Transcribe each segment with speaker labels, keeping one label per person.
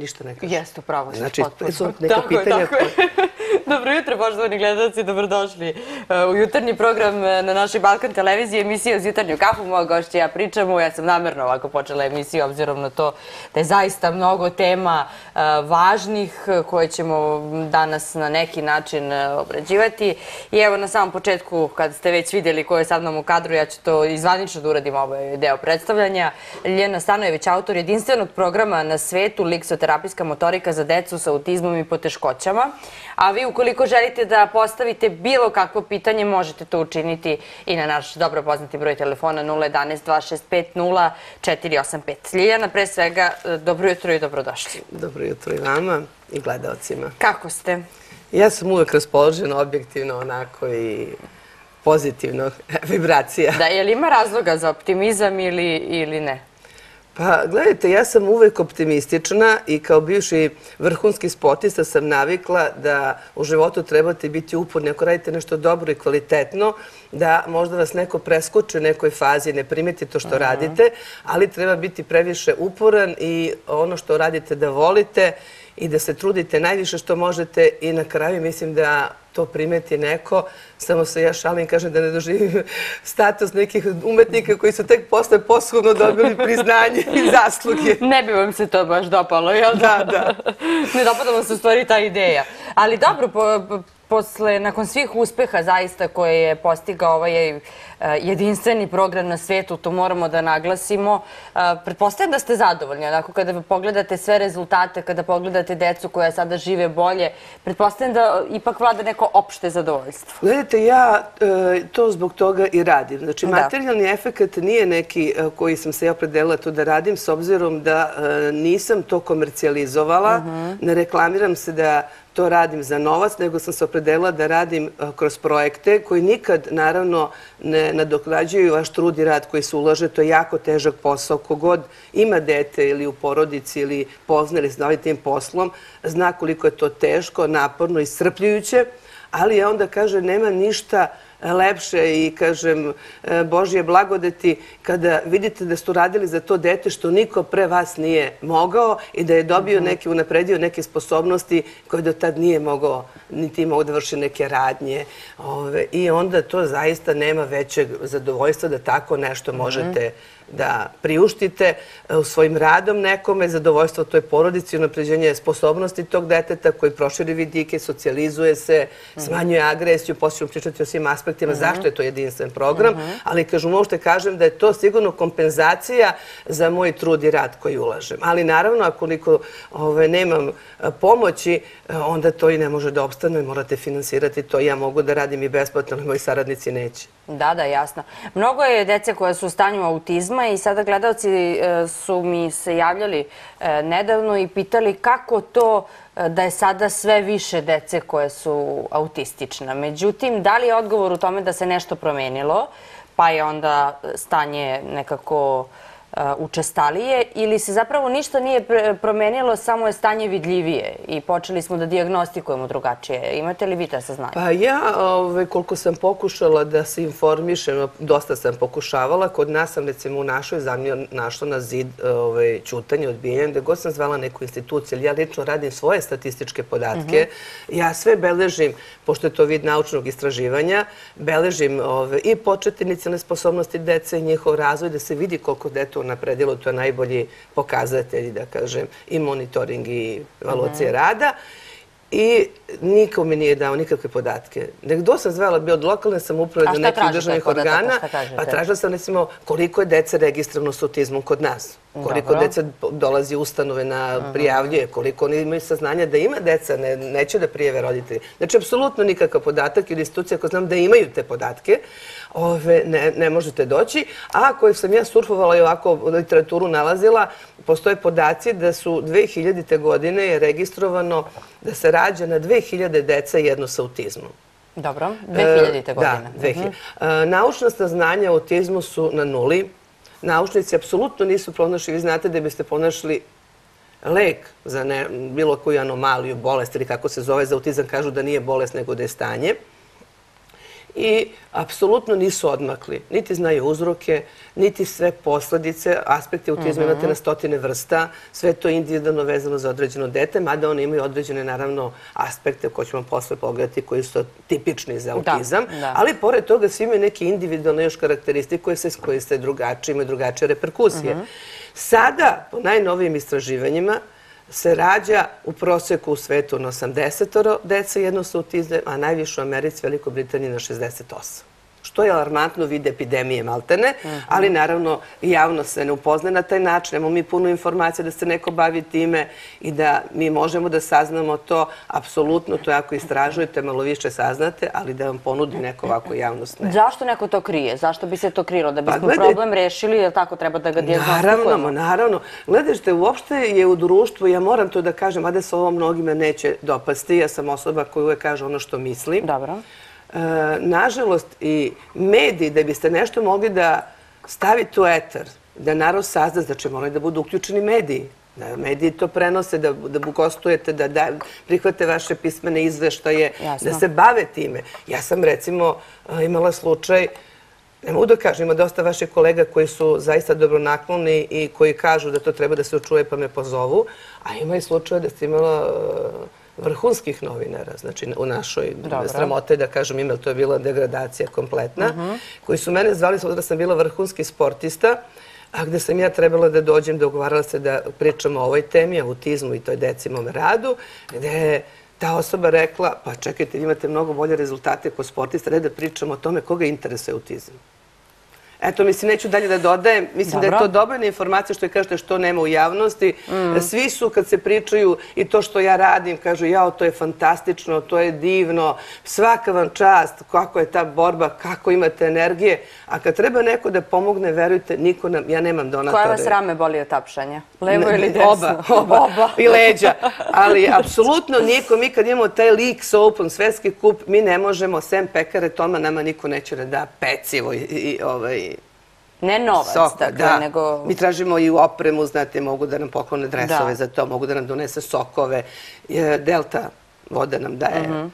Speaker 1: ništa ne kažu.
Speaker 2: Jeste, upravo se.
Speaker 1: Znači, su neka pitanja...
Speaker 2: Dobro jutro, poštovani gledalci, dobrodošli u jutarnji program na našoj Balkan televiziji, emisija uz jutarnju kafu. Moja gošća i ja pričamo, ja sam namerno ovako počela emisiju, obzirom na to da je zaista mnogo tema važnih koje ćemo danas na neki način obrađivati. I evo, na samom početku, kad ste već vidjeli ko je sa mnom u kadru, ja ću to izvanično da uradim ovaj deo predstavljanja. Ljiljana Stanojević, autor jedinstvenog programa na svetu Liksoterapijska motorika za decu sa autizmom i poteškoćama. A vi, ukoliko želite da postavite bilo kakvo pitanje, možete to učiniti i na naš dobro poznati broj telefona 011 265 0485. Ljiljana, pre svega, dobro jutro i dobrodošli.
Speaker 1: Dobro jutro i vama i gledalcima.
Speaker 2: Kako ste?
Speaker 1: Ja sam uvek raspoložena, objektivno, onako i pozitivno, vibracija.
Speaker 2: Da, je li ima razloga za optimizam ili ne?
Speaker 1: Pa, gledajte, ja sam uvek optimistična i kao bivši vrhunski sportista sam navikla da u životu trebate biti uporni. Ako radite nešto dobro i kvalitetno, da možda vas neko preskoči u nekoj fazi, ne primeti to što radite, ali treba biti previše uporan i ono što radite da volite i da se trudite najviše što možete i na kraju mislim da to primeti neko. Samo se ja šalim, kažem da ne doživim status nekih umetnika koji su tek posle posthumno dobili priznanje i zasluge.
Speaker 2: Ne bi vam se to baš dopalo, jel da?
Speaker 1: Da.
Speaker 2: Ne dopada vam se u stvari ta ideja. Ali dobro, nakon svih uspeha zaista koje je postigao ovaj jedinstveni program na svetu, to moramo da naglasimo, pretpostavljam da ste zadovoljni. Onako, kada pogledate sve rezultate, kada pogledate decu koja sada žive bolje, pretpostavljam da ipak vlada neko opšte zadovoljstvo.
Speaker 1: Gledajte, ja to zbog toga i radim. Znači, materijalni efekt nije neki koji sam se ja opredelila tu da radim, s obzirom da nisam to komercijalizovala, ne reklamiram se da to radim za novac, nego sam se opredelila da radim kroz projekte koji nikad, naravno, ne nadoknađuju vaš trud i rad koji se ulaže. To je jako težak posao. Kogod ima dete ili u porodici ili pozna ili se bavi tim poslom, zna koliko je to teško, naporno i iscrpljujuće, ali ja onda kažem, nema ništa lepše i kažem Božje blagodeti kada vidite da ste radili za to dete što niko pre vas nije mogao i da je dobio neke, unapredio neke sposobnosti koje do tad nije mogao, niti imao da vrši neke radnje. I onda to zaista nema većeg zadovoljstva da tako nešto možete da priuštite svojim radom nekome, zadovoljstvo toj porodici, unapređenje sposobnosti tog deteta koji proširi vidike, socijalizuje se, smanjuje agresiju, poslije ćemo pričati o svim aspektima zašto je to jedinstven program, ali možete kažem da je to sigurno kompenzacija za moj trud i rad koji ulažem. Ali naravno, ako niko nemam pomoći, onda to i ne može da opstane, morate finansirati to. Ja mogu da radim i besplatno, ali moji saradnici neće.
Speaker 2: Da, jasno. Mnogo je dece koje su u stanju autizma i sada gledalci su mi se javljali nedavno i pitali kako to da je sada sve više dece koje su autistična. Međutim, da li je odgovor u tome da se nešto promenilo, pa je onda stanje nekako učestalije, ili se zapravo ništa nije promenilo, samo je stanje vidljivije i počeli smo da dijagnostikujemo drugačije. Imate li vi ta saznanja?
Speaker 1: Pa ja, koliko sam pokušala da se informišem, dosta sam pokušavala, kod nas sam recimo u našoj zemlji našla na zid ćutanje, odbijanje, gde god sam zvala neku instituciju, ali ja lično radim svoje statističke podatke, ja sve beležim, pošto je to vid naučnog istraživanja, beležim i početne inicijalne sposobnosti dece i njihov razvoj, da se vidi koliko dete napredilo, to je najbolji pokazatelj, da kažem, i monitoring i evaluacija rada. I niko mi nije dao nikakve podatke. Nekdo sam zvala bio od lokalne samouprave do nekih državnih organa, pa tražila sam, recimo, koliko je dece registrovano s autizmom kod nas. Koliko dece dolazi u ustanove na prijavljuje, koliko oni imaju saznanja da ima deca, neće da prijave roditelji. Znači, apsolutno nikakav podatak ili institucija, ako znam da imaju te podatke, ne možete doći. A ako sam ja surfovala i ovako literaturu nalazila, postoje podaci da su 2000. godine je registrovano da se rađa na 2000 deca jedno sa autizmom.
Speaker 2: Dobro, 2000. godine.
Speaker 1: Da, 2000. Naučna saznanja o autizmu su na nuli. Naučnici apsolutno nisu pronašli, vi znate da biste pronašli lek za bilo koju anomaliju, bolest ili kako se zove za autizam, kažu da nije bolest nego da je stanje. i apsolutno nisu odmakli. Niti znaju uzroke, niti sve posledice. Aspekte autizma imate na stotine vrsta. Sve to individualno vezano za određeno dete, mada oni imaju određene, naravno, aspekte koje ćemo posle pogledati koji su tipični za autizam. Ali, pored toga, svi imaju neke individualne još karakteristike koje se drugačije, imaju drugačije reperkusije. Sada, po najnovijim istraživanjima, se rađa u proseku u svetu na 80 dece jedno sa autizmom, a najviše u Americi, Velikoj Britaniji na 68. Što je alarmantno, vid epidemije maltene, ali naravno javnost se ne upozna na taj način. Nemamo mi puno informacija da se neko bavi time i da mi možemo da saznamo to. Apsolutno, to ako istražujete, malo više saznate, ali da vam ponudi neko ovako javnost ne.
Speaker 2: Zašto neko to krije? Zašto bi se to krilo? Da bismo problem rešili, je li tako treba da ga dijagnostikujemo?
Speaker 1: Naravno. Gledajte, uopšte je u društvu, ja moram to da kažem, a da se ovo mnogima neće dopasti. Ja sam osoba koja uvek kaže ono što mislim.
Speaker 2: Dobro.
Speaker 1: Nažalost, i mediji, da biste nešto mogli da stavite u etar, da narod sazna, znači moraju da budu uključeni mediji. Da mediji to prenose, da gostujete, da prihvate vaše pismene izveštaje, da se bave time. Ja sam, recimo, imala slučaj, ne mogu da kažem, ima dosta vaših kolega koji su zaista dobronakloni i koji kažu da to treba da se učuje pa me pozovu, a ima i slučaje da ste imala vrhunskih novinara, znači u našoj sramote, da kažem ime, to je bila degradacija kompletna, koji su mene zvali da sam bila vrhunski sportista, a gde sam ja trebala da dođem, dogovarala se da pričamo o ovoj temi, autizmu i toj deci mome radu, gde je ta osoba rekla, pa čekajte, vi imate mnogo bolje rezultate kao sportista, ne da pričamo o tome koga interesuje autizam. Eto, mislim, neću dalje da dodajem. Mislim da je to dobra informacija što je kažete što nema u javnosti. Svi su, kad se pričaju i to što ja radim, kažu, jao, to je fantastično, to je divno, svaka vam čast, kako je ta borba, kako imate energije. A kad treba neko da pomogne, verujte, niko nam, ja nemam donatore.
Speaker 2: Koja vas rame boli od tapšanja? Levo ili desno?
Speaker 1: Oba. I leđa. Ali, apsolutno niko, mi kad imamo taj Leagues Open, svetski kup, mi ne možemo, sem pekare Toma, nama niko neće da da pecivo i
Speaker 2: ne novac, dakle, nego...
Speaker 1: Mi tražimo i opremu, znate, mogu da nam poklone dresove za to, mogu da nam donese sokove. Delta voda nam daje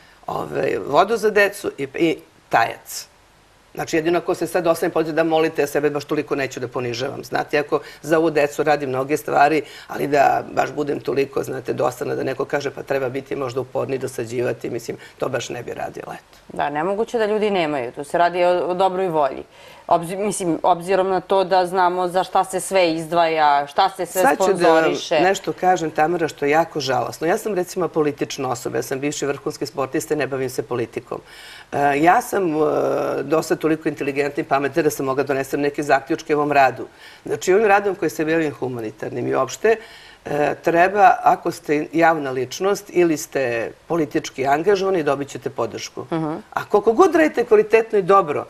Speaker 1: vodu za decu i tajac. Znači, jedino ako se sad ostane pođe da molite, ja sebe baš toliko neću da ponižavam. Znate, ako za ovu decu radim mnoge stvari, ali da baš budem toliko, znate, dostana da neko kaže pa treba biti možda uporni, dosađivati, mislim, to baš ne bi radila.
Speaker 2: Da, nemoguće da ljudi nemaju. Tu se radi o dobroj volji. Mislim, obzirom na to da znamo za šta se sve izdvaja, šta se sve sponzoriše.
Speaker 1: Sad ću da nešto kažem, Tamara, što je jako žalosno. Ja sam, recimo, politična osoba. Ja sam bivši vrhunski sportista i ne bavim se politikom. Ja sam dosta toliko inteligentna i pametna da sam mogla donesem neke zaključke u ovom radu. Znači, ovim radom koji se bavim humanitarnim i uopšte, treba, ako ste javna ličnost ili ste politički angažovani, dobit ćete podršku. A koliko god radite kvalitetno i dobro,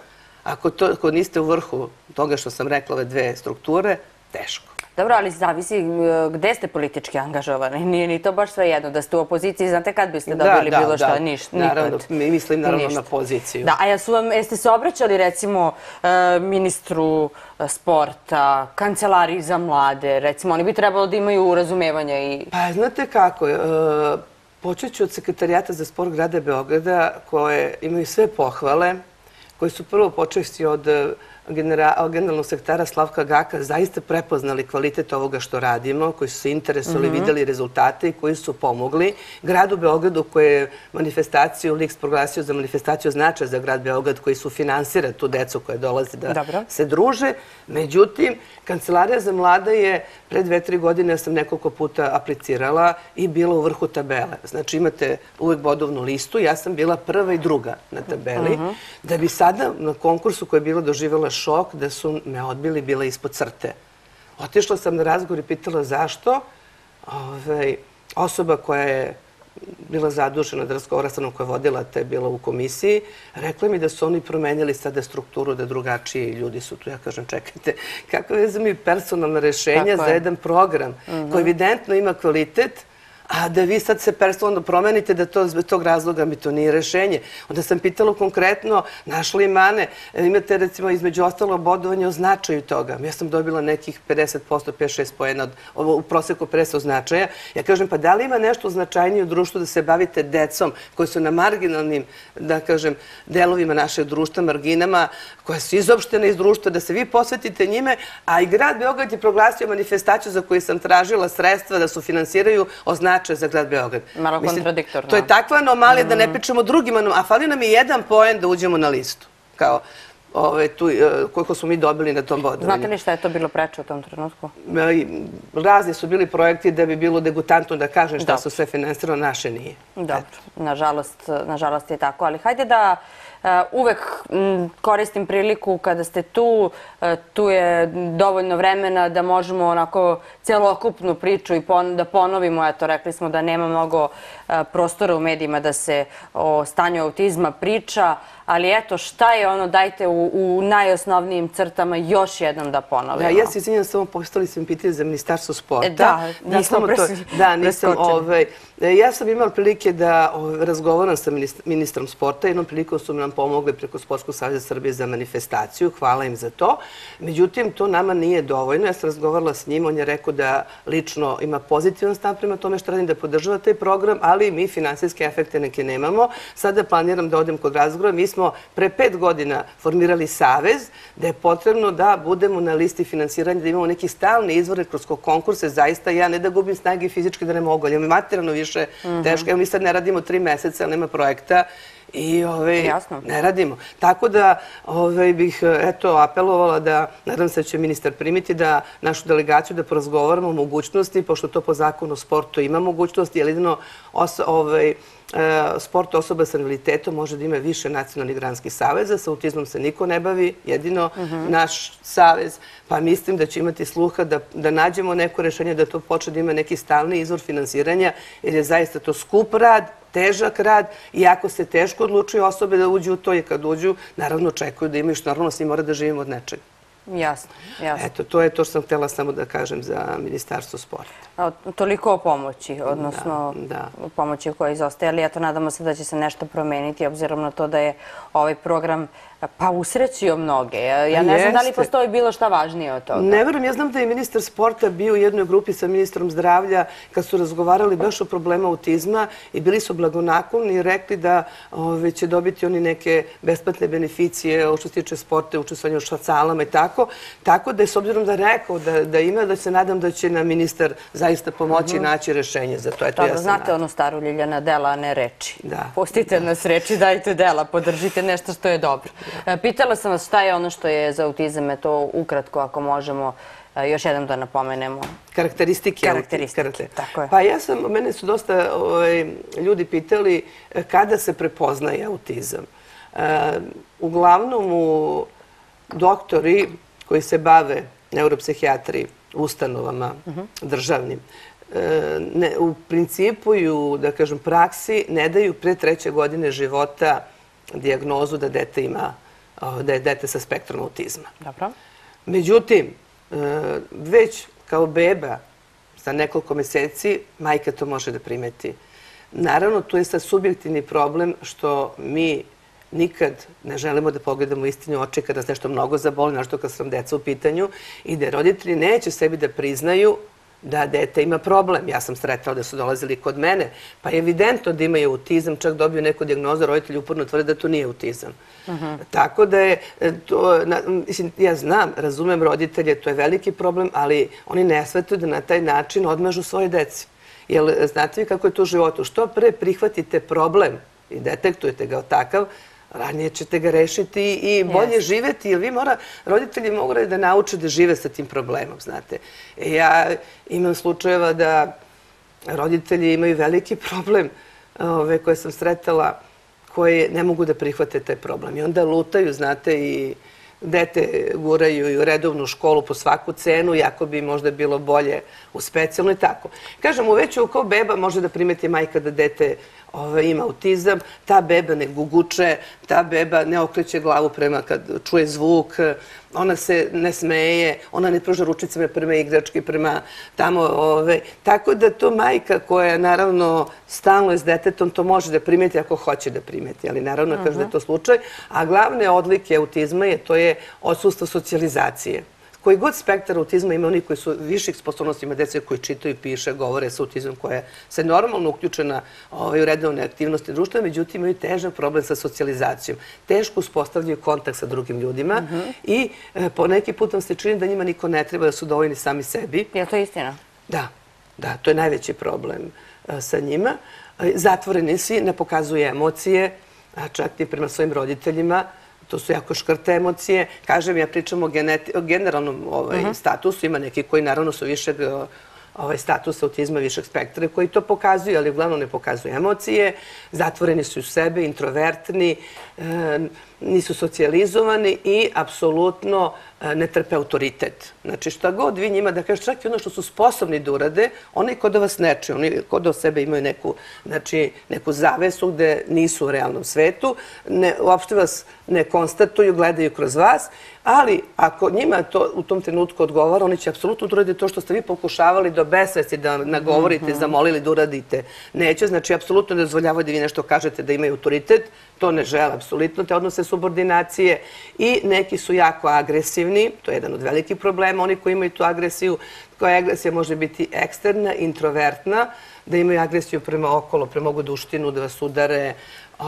Speaker 1: ako niste u vrhu toga što sam rekla, ove dve strukture, teško.
Speaker 2: Dobro, ali zavisi gde ste politički angažovani. Nije ni to baš sve jedno. Da ste u opoziciji, znate kad biste dobili bilo što? Ništa.
Speaker 1: Naravno, mislim naravno na poziciju.
Speaker 2: Da, a jeste se obraćali recimo ministru sporta, kancelariji za mlade, recimo, oni bi trebalo da imaju razumevanja i...
Speaker 1: Pa, znate kako, počet ću od Sekretarijata za sport grada Beograda, koje imaju sve pohvale, koji su prvo počeši od generalnog sekretara Slavka Gaka zaista prepoznali kvalitet ovoga što radimo, koji su se interesovali, videli rezultate i koji su pomogli. Gradu Beogradu koji je manifestaciju, Liks proglasio za manifestaciju značaja za grad Beograd koji su finansira tu decu koja dolazi da se druže. Međutim, Kancelarija za mlade je pre 2-3 godine, ja sam nekoliko puta aplicirala i bila u vrhu tabele. Znači imate uvek bodovnu listu, ja sam bila prva i druga na tabeli, da bi sada na konkursu koji je bilo doživjela šok da su me odbili, bila ispod crte. Otišla sam na razgovor i pitala zašto. Osoba koja je bila zadužena da razgovara sa mnom, koja je vodila te, bila u komisiji, rekla mi da su oni promenili sada strukturu, da drugačiji ljudi su tu. Ja kažem, čekajte, kakve veze mi personalna rešenja za jedan program koji evidentno ima kvalitet, a da vi sad se personalno promenite, da to zbog tog razloga mi to nije rešenje. Onda sam pitala konkretno, našli mane, imate recimo između ostalo bodovanje o značaju toga. Ja sam dobila nekih 50%, 5-6 poena, u proseku 50 značaja. Ja kažem, pa da li ima nešto značajnije u društvu da se bavite decom koji su na marginalnim, da kažem, delovima našeg društva, marginama, koja su izopštene iz društva, da se vi posvetite njime, a i grad Beograd je proglasio manifestaciju za koju sam tražila sredstva da sufinansiraju o značaju za grad Beograd.
Speaker 2: Malo kontradiktorno.
Speaker 1: To je takva anomalija da ne pričamo drugima, a fali nam i jedan poen da uđemo na listu. Kao koliko smo mi dobili na tom bodovanju.
Speaker 2: Znate li šta je to bilo preče u tom trenutku?
Speaker 1: Razni su bili projekti da bi bilo degutantno da kažem šta su sve finansirano, naše nije.
Speaker 2: Dobro, nažalost je tako, ali hajde da uvek koristim priliku kada ste tu, tu je dovoljno vremena da možemo onako celokupnu priču i da ponovimo, eto, rekli smo da nema mnogo prostora u medijima da se o stanju autizma priča, ali eto, šta je ono, dajte u najosnovnijim crtama još jednom da ponovimo.
Speaker 1: Ja se izvinjam, samo postavili sam pitanje za Ministarstvo sporta.
Speaker 2: Da, nismo preskočili.
Speaker 1: Ja sam imala prilike da razgovaram sa ministrom sporta. Jednom prilikom su nam pomogli preko Sportskog saveza Srbije za manifestaciju. Hvala im za to. Međutim, to nama nije dovoljno. Ja sam razgovarala s njim. On je rekao da lično ima pozitivan stav prema tome što radim, da podržava taj program, ali mi finansijske efekte neke nemamo. Sada planiram da odem kod razgovora. Mi smo pre 5 godina formirali savez da je potrebno da budemo na listi finansiranja, da imamo neki stalni izvor kroz konkurse. Zaista ja ne da gubim snage fizički da ne mogu, ali materijalno više teško. Evo mi sad ne radimo 3 meseca, ali nema projekta i ne radimo. Tako da bih apelovala da, nadam se da će ministar primiti, da našu delegaciju da porazgovaramo o mogućnosti, pošto to po zakonu o sportu ima mogućnosti, jer jedino sport osoba sa invaliditetom može da ima više nacionalnih granskih saveza. Sa autizmom se niko ne bavi, jedino naš savez. Pa mislim da će imati sluha da nađemo neko rešenje, da to počne da ima neki stalni izvor finansiranja, jer je zaista to skup rad, težak rad i ako se teško odlučuju osobe da uđu u to i kad uđu, naravno očekuju da imaju što normalno svi mora da živimo od nečega.
Speaker 2: Jasno, jasno.
Speaker 1: Eto, to je to što sam htjela samo da kažem za Ministarstvo sporta.
Speaker 2: Toliko o pomoći, odnosno o pomoći u kojoj izostaje, ali eto, nadamo se da će se nešto promeniti, obzirom na to da je ovaj program pa usrećio mnoge. Ja ne znam da li postoji bilo šta važnije od toga.
Speaker 1: Ne verujem, ja znam da je ministar sporta bio u jednoj grupi sa ministrom zdravlja kad su razgovarali baš o problemu autizma i bili su blagonakloni i rekli da će dobiti oni neke besplatne beneficije što se tiče sporta, učestvovanja u šacalama i tako. Tako da je, s obzirom da je rekao da ima, da se nadam da će nam ministar zaista pomoći i naći rešenje za to.
Speaker 2: Dobro, znate onu staru Ljiljana, dela, a ne reči. Pustite nas reči, dajte dela, podržite nešto što je dobro. Pitala sam vas šta je ono što je za autizam, to ukratko ako možemo još jednom da napomenemo.
Speaker 1: Karakteristike.
Speaker 2: Tako je.
Speaker 1: Pa mene su dosta ljudi pitali kada se prepoznaje autizam. Uglavnom doktori koji se bave neuropsihijatri ustanovama državnim, u principu i u, da kažem, praksi ne daju pre 3. godine života dijagnozu da je dete sa spektrom autizma.
Speaker 2: Dobro.
Speaker 1: Međutim, već kao beba za nekoliko meseci majka to može da primeti. Naravno, tu je sad subjektivni problem što mi nikad ne želimo da pogledamo istinu u oči kada nas nešto mnogo zaboli, našto kad su nam deca u pitanju, i da roditelji neće sebi da priznaju da dete ima problem. Ja sam sretala da su dolazili kod mene, pa je evidentno da imaju autizam, čak dobiju neku dijagnozu, roditelji uporno tvrde da to nije autizam. Tako da je, ja znam, razumem roditelje, to je veliki problem, ali oni ne shvataju da na taj način odmažu svoje deci. Jer znate vi kako je to u životu? Što pre prihvatite problem i detektujete ga od takav, ranije ćete ga rešiti i bolje živeti, jer roditelji moraju da nauče da žive sa tim problemom, znate. Ja imam slučajeva da roditelji imaju veliki problem koje sam sretala, koji ne mogu da prihvate taj problem. I onda lutaju, znate, i dete guraju i u redovnu školu po svaku cenu, jako bi možda bilo bolje u specijalno i tako. Kažem, već kao beba može da primeti majka da dete ima autizam, ta beba ne guguče, ta beba ne okreće glavu prema kad čuje zvuk, ona se ne smeje, ona ne pruža ručicama prema igrački, prema tamo. Tako da to majka koja naravno stalno je s detetom, to može da primeti ako hoće da primeti, ali naravno kaže da je to slučaj. A glavne odlike autizma to je odsustvo socijalizacije. Koji god spektar autizma ima oni koji su viših sposobnosti, ima dece koji čitaju, piše, govore sa autizmom, koja se normalno uključena u redovne aktivnosti društva, međutim imaju težak problem sa socijalizacijom. Teško uspostavljaju kontakt sa drugim ljudima i po neki put vam se čini da njima niko ne treba, da su dovoljni sami sebi.
Speaker 2: Je li to istina?
Speaker 1: Da, to je najveći problem sa njima. Zatvoreni si, ne pokazuje emocije, čak i prema svojim roditeljima. To su jako škrte emocije. Kažem, ja pričam o generalnom statusu. Ima neki koji naravno su višeg statusa autizma, višeg spektra, koji to pokazuju, ali uglavnom ne pokazuju emocije. Zatvoreni su u sebe, introvertni, nisu socijalizovani i apsolutno ne trpe autoritet. Znači, šta god vi njima da kažete, čak i ono što su sposobni da urade, oni kod da vas neče, oni kod da o sebe imaju neku zavesu gde nisu u realnom svetu, uopšte vas ne konstatuju, gledaju kroz vas, ali ako njima to u tom trenutku odgovara, oni će apsolutno da urade to što ste vi pokušavali do besvesti da nagovorite, zamolili da uradite. Neće, znači, apsolutno ne dozvoljavaju da vi nešto kažete da imaju autoritet, to ne žele apsolutno, te odnose subordinacije i neki su jako agresivni, to je jedan od velikih problema, oni koji imaju tu agresiju, koja agresija može biti eksterna, introvertna, da imaju agresiju prema okolo, prema ogoduštinu, da vas udare,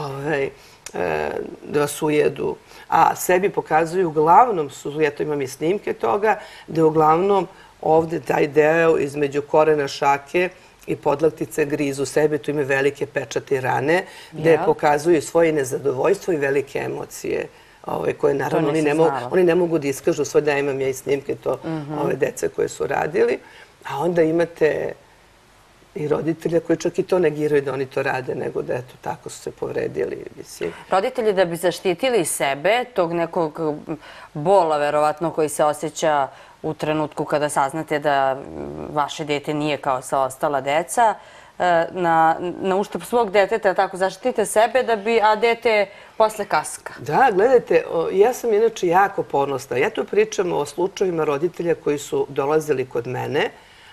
Speaker 1: da vas ujedu, a sebi pokazuju, uglavnom su, ja to imam i snimke toga, da je uglavnom ovde taj deo između korena šake i podlaktice grizu sebe, tu imaju velike pečate i rane, gde pokazuju svoje nezadovoljstvo i velike emocije, koje naravno oni ne mogu da iskažu svoj, da imam ja i snimke to ove dece koje su radili, a onda imate i roditelja koji čak i to negiraju da oni to rade, nego da eto tako su se povredili.
Speaker 2: Roditelji da bi zaštitili sebe, tog nekog bola verovatno koji se osjeća u trenutku kada saznate da vaše dete nije kao sva ostala deca, na uštrb svog deteta, tako zaštitite sebe a dete posle kaska.
Speaker 1: Da, gledajte, ja sam inače jako ponosna. Ja tu pričam o slučajevima roditelja koji su dolazili kod mene,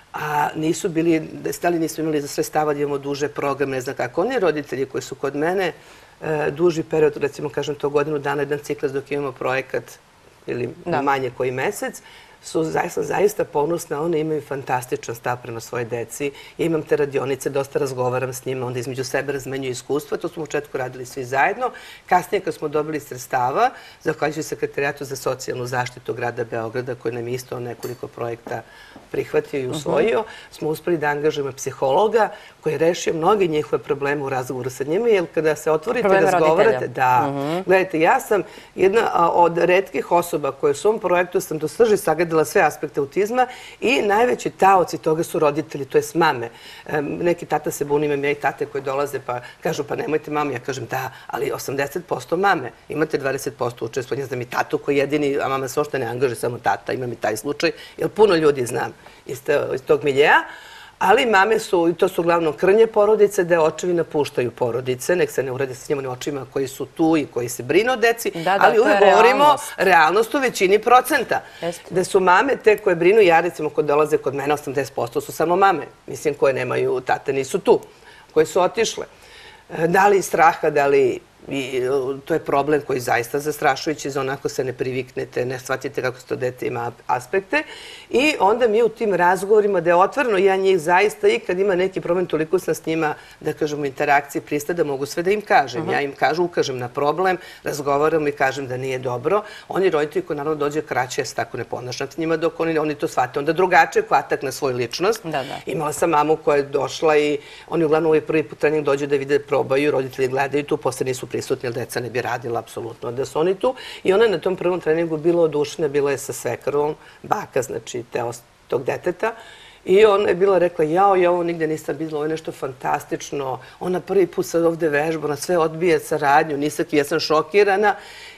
Speaker 1: a nisu bili, stali nisu imali za sredstava da imamo duže programe, ne znam kako. Oni roditelji koji su kod mene duži period, recimo kažem to godinu dana, jedan ciklus dok imamo projekat ili manje koji mesec, su zaista ponosne, one imaju fantastičan stav prema svoje deci. Ja imam te radionice, dosta razgovaram s njima, onda između sebe razmenjuju iskustva. To smo u početku radili svi zajedno. Kasnije, kad smo dobili sredstava, zahvaljujući Sekretarijatu za socijalnu zaštitu grada Beograda, koji nam je isto nekoliko projekta prihvatio i usvojio, smo uspeli da angažujemo psihologa koji je rešio mnoge njihove probleme u razgovoru sa njima, jer kada se otvorite i razgovarate, da, gledajte, ja sam jedna od retkih osoba koja u svom projektu sam do srži sagledala sve aspekte autizma i najveći taoci toga su roditelji, to je mame. Neki tata se buni, imam ja i tate koji dolaze pa kažu pa nemojte mami, ja kažem da, ali 80% mame, imate 20% učestvovanja, znam i tatu koji jedini, a mama se ošte ne angaže, samo tata, imam i taj slučaj, jer puno ljudi znam iz tog miljeja. Ali mame su, i to su uglavnom krnje porodice, da očevi napuštaju porodice, nek se ne urade sa njima očima koji su tu i koji se brinu o deci, ali uvijek govorimo realnost u većini procenta. Da su mame te koje brinu, ja recimo kod dolaze kod mene, 80% su samo mame, mislim koje nemaju tate, nisu tu, koje su otišle. Da li straha, da li... To je problem koji je zaista zastrašujući, za onako se ne priviknete, ne shvatite kako se to dete ima aspekte. I onda mi u tim razgovorima, da je otvoreno, ja njih zaista i kad ima neki problem, toliko sam s njima, da kažem, u interakciji pristao da mogu sve da im kažem. Ja im ukažem na problem, razgovaram i kažem da nije dobro. Oni roditelji koji naravno dođe kraće, ja se tako ne ponašate njima dok oni to shvate. Onda drugačije kvatak na svoju ličnost. Imala sam mamu koja je došla i oni uglavnom ovaj prvi put trening dođu da vide, probaju, roditelji gledaju tu, posle nisu prisutni, jer deca ne bi radila apsolutno da su oni tu. I ona je na tom prvom treningu bila odušena, bila je sa svekrvom, baka, znači tog deteta. I ona je bila rekla, jao, ja ovo nigde nisam videla, ovo je nešto fantastično. Ona prvi put sad ovde vežba, ona sve odbije saradnju, ja sam šokirana.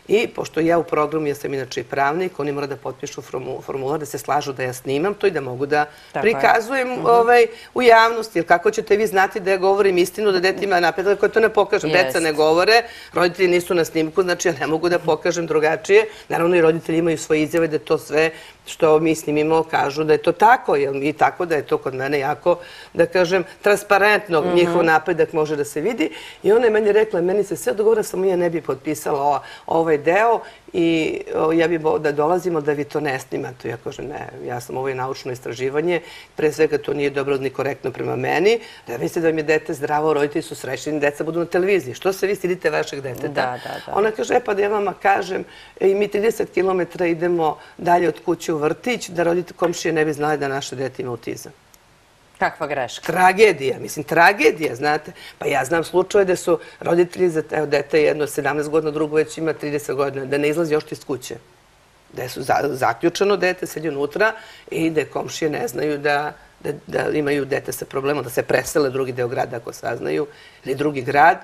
Speaker 1: I pošto ja u programu, ja sam inače i pravnik, oni mora da potpišu formular, da se slažu da ja snimam to i da mogu da prikazujem u javnosti. Jer kako ćete vi znati da ja govorim istinu, da dete ima napredak, ako to ne pokažem? Deca ne govore, roditelji nisu na snimku, znači ja ne mogu da pokažem drugačije. Naravno i roditelji imaju svoje izjave da to sve što mi snimimo kažu da je to tako, i tako da je to kod mene jako, da kažem, transparentno, njihov napredak može da se vidi. I ona je meni rekla, meni se sve dogovora, samo ja ne bi potpisala ovaj deo i ja bi da dolazimo da vi to ne snimate. Ja kažem, ne, ja sam ovo je naučno istraživanje, pre svega to nije dobro ni korektno prema meni, da mislite da vam je dete zdravo, roditelji su srećni, deca budu na televiziji. Što se vi stidite vašeg deteta? Ona kaže, pa da ja vama kažem, i mi 30 km idemo dalje od kuće u vrtić, da roditelji komšije ne bi znali da naše dete ima autizam.
Speaker 2: Kakva greška.
Speaker 1: Tragedija, mislim, tragedija, znate. Pa ja znam slučaje da su roditelji za dete jedno 17 godina, drugo već ima 30 godina, da ne izlazi još iz kuće. Da su zaključano dete, sedi unutra i da komšije ne znaju da imaju dete sa problemom, da se presele drugi deo grada ako saznaju, ili drugi grad.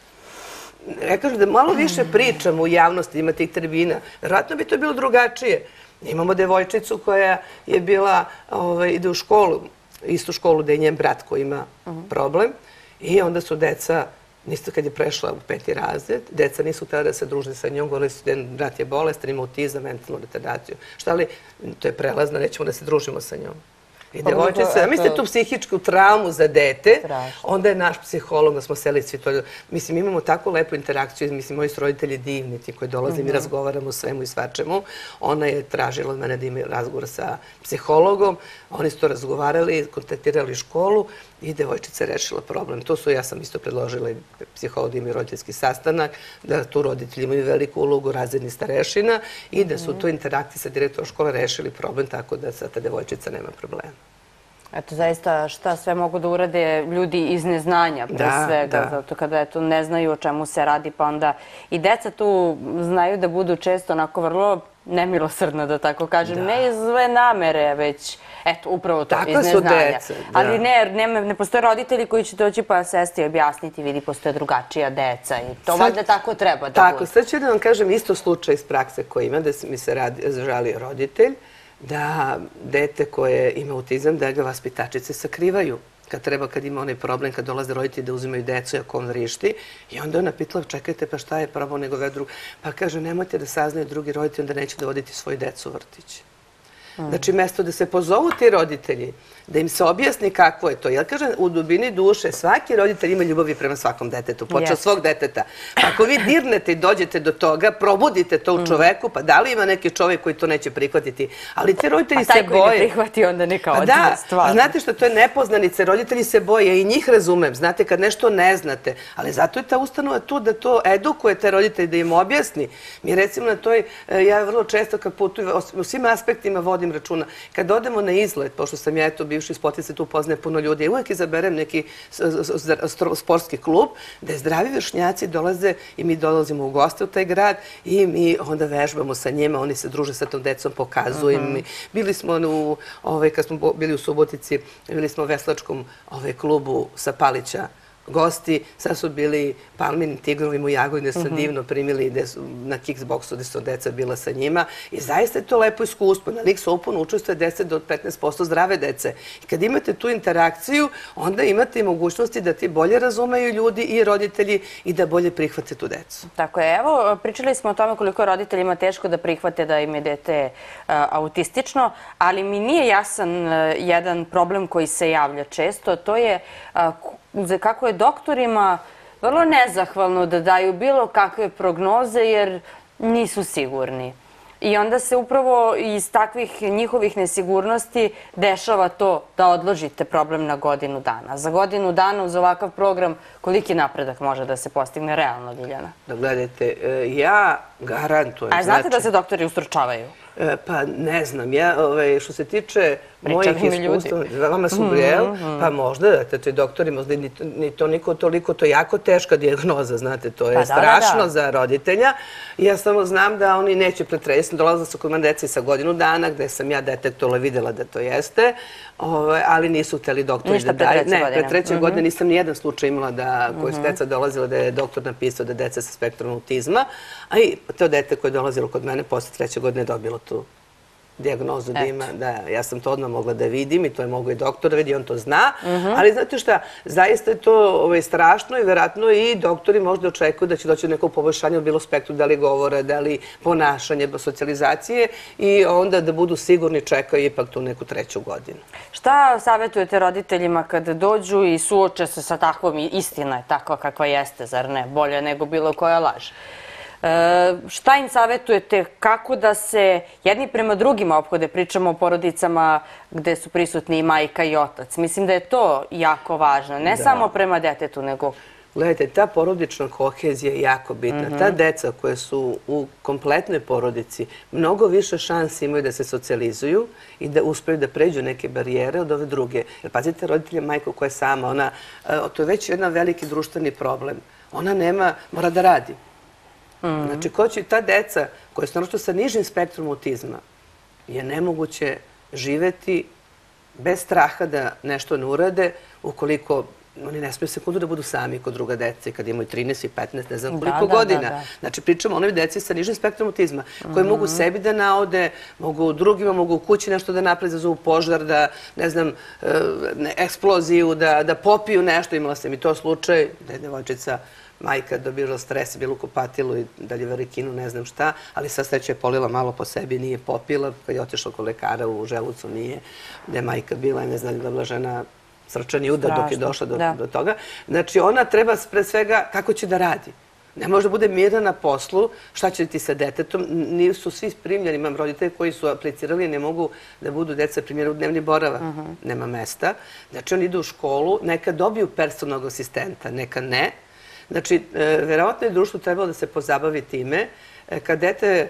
Speaker 1: Ja kažem da malo više pričamo u javnosti, ima tih tribina. Vjerojatno bi to bilo drugačije. Imamo devojčicu koja je bila, ide u školu, istu školu da je njen brat koji ima problem i onda su deca, nisto kad je prešla u 5. razred, deca nisu htjela da se druže sa njom, govorili su da brat je bolestan, ima autizam, mentalnu retardaciju. Šta li, to je prelazno, nećemo da se družimo sa njom. I devojčica, mislite tu psihičku traumu za dete, onda je naš psiholog, da smo seli svi to, mislim, imamo tako lepu interakciju, mislim, moji su roditelji divni, ti koji dolaze, mi razgovaramo o svemu i svačemu. Ona je tražila od mene da ima razgovor sa psihologom, oni su to razgovarali, kontaktirali školu i devojčica je rešila problem. To su, ja sam isto predložila i psiholog da imaju roditeljski sastanak, da tu roditelji imaju veliku ulogu razrednih starešina i da su tu interakciji sa direktorom škole rešili problem tako da sad ta devojčica nema problema.
Speaker 2: Eto, zaista šta sve mogu da urade ljudi iz neznanja, pre svega, zato kada ne znaju o čemu se radi, pa onda i deca tu znaju da budu često onako vrlo nemilosrdna, da tako kažem, ne iz zle namere, već, eto, upravo to, iz neznanja. Ali ne postoje roditelji koji će doći pa sesti i objasniti, vidi, postoje drugačija deca i to valjda tako treba da bude.
Speaker 1: Tako, sad ću da vam kažem isto slučaj iz prakse koji ima, da mi se žali roditelj, da dete koje ima autizam, da ga vaspitačice sakrivaju. Kad ima onaj problem, kad dolaze roditelji da uzimaju decu, ako on vrišti. I onda ona pitala, čekajte, pa šta je probao nego vedru? Pa kaže, nemojte da saznaju drugi roditelji, onda neće dovoditi svoju decu u vrtić. Znači, mesto da se pozovu ti roditelji, da im se objasni kako je to. Ja kažem, u dubini duše svaki roditelj ima ljubavi prema svakom detetu, počeo svog deteta. Ako vi dirnete i dođete do toga, probudite to u čoveku, pa da li ima neki čovjek koji to neće prihvatiti? Ali ti roditelji se boje.
Speaker 2: A taj koji ne prihvati onda neka odmah stvar.
Speaker 1: Znate što to je nepoznanice, roditelji se boje i njih razumem. Znate, kad nešto ne znate, ali zato je ta ustanova tu da to edukuje te roditelji, da im objasni. Mi recimo na toj, ja vrlo često kad putujem, u svim aspektima vodim računa. Kad odemo na izlet, pošto sam ja eto bivši sportista, tu poznaje puno ljudi, uvijek izaberem neki sportski klub gde zdravi vršnjaci dolaze i mi dolazimo u goste u taj grad i mi onda vežbamo sa njima, oni se druže sa tom decom, pokazuju im. Bili smo, kad smo bili u Subotici, bili smo u veslačkom klubu sa Palića gosti, sad su bili Palminim tigrovima u Jagodini, gde su divno primili na kickboksu, gde su deca bila sa njima i zaista je to lepo iskustvo. Na Lix Openu učestvuje 10 do 15% zdrave dece. I kad imate tu interakciju, onda imate i mogućnosti da ti bolje razumeju ljudi i roditelji i da bolje prihvate tu decu.
Speaker 2: Tako je. Evo, pričali smo o tome koliko roditeljima teško da prihvate da im je dete autistično, ali mi nije jasan jedan problem koji se javlja često, to je kako je doktorima vrlo nezahvalno da daju bilo kakve prognoze jer nisu sigurni. I onda se upravo iz takvih njihovih nesigurnosti dešava to da odložite problem na godinu dana. Za godinu dana uz ovakav program koliki napredak može da se postigne realno, Ljiljana?
Speaker 1: Da gledajte, ja garantujem...
Speaker 2: A znate da se doktori ustručavaju?
Speaker 1: Pa ne znam, ja što se tiče mojih iskustva, vama su brel, pa možda, to je doktori, možda ni to niko toliko, to je jako teška dijagnoza, znate, to je strašno za roditelja. Ja samo znam da oni neće pretresiti, dolazila su kod mene deci sa godinu dana, gde sam ja detektovala, videla da to jeste, ali nisu hteli doktori da daju. Ne, pre treće godine nisam ni jedan slučaj imala koji su deca dolazila da je doktor napisao da je deca sa spektrom autizma, a i to dete koje je dolazilo kod mene posle treće godine je dobilo tu dijagnozu da ima, da, ja sam to odmah mogla da vidim i to je mogao i doktor da vidi, on to zna, ali znate šta, zaista je to strašno i verovatno i doktori možda očekuju da će doći do nekog poboljšanja u bilo spektru, da li govora, da li ponašanje, socijalizacije i onda da budu sigurni čekaju ipak tu neku treću godinu.
Speaker 2: Šta savjetujete roditeljima kada dođu i suoče se sa takvom, istina je takva kakva jeste, zar ne, bolje nego bilo koja laž? Šta im savjetujete, kako da se jedni prema drugima ophode? Pričamo o porodicama gde su prisutni i majka i otac. Mislim da je to jako važno, ne samo prema detetu, nego...
Speaker 1: Gledajte, ta porodična kohezija je jako bitna. Ta deca koja su u kompletnoj porodici mnogo više šansi imaju da se socijalizuju i da uspeju da pređu neke barijere od ove druge. Jer pazite, roditelja majka koja je sama, to je već jedan veliki društveni problem. Ona nema, mora da radi. Znači, ko će ta deca koja su naročito sa nižim spektrom autizma je nemoguće živeti bez straha da nešto ne urade ukoliko oni ne smiju sekundu da budu sami kod druga deca kad imaju 13 i 15, ne znam koliko godina. Znači, pričamo o onoj deci sa nižim spektrom autizma koji mogu sebi da naode, mogu drugima, mogu u kući nešto da naprave, da zovu požar, da, ne znam, eksploziju, da popiju nešto. Imala sam i to slučaj da je devojčica majka dobila stres, bila u kupatilu i dalje varikinu, ne znam šta, ali sa sreće je polila malo po sebi, nije popila, kad je otišla kod lekara u želucu, nije, gde je majka bila, ne znam, da žena srčani udar dok je došla do toga. Znači, ona treba pre svega kako će da radi. Ne može da bude mirna na poslu, šta će ti sa detetom, nisu svi primljeni, imam roditelje koji su aplicirali, ne mogu da budu deca primljeni u dnevni boravak, nema mesta. Znači, oni idu u školu, neka dobiju personalnog asistenta, neka ne. Znači, verovatno je društvo trebalo da se pozabavi time. Kad dete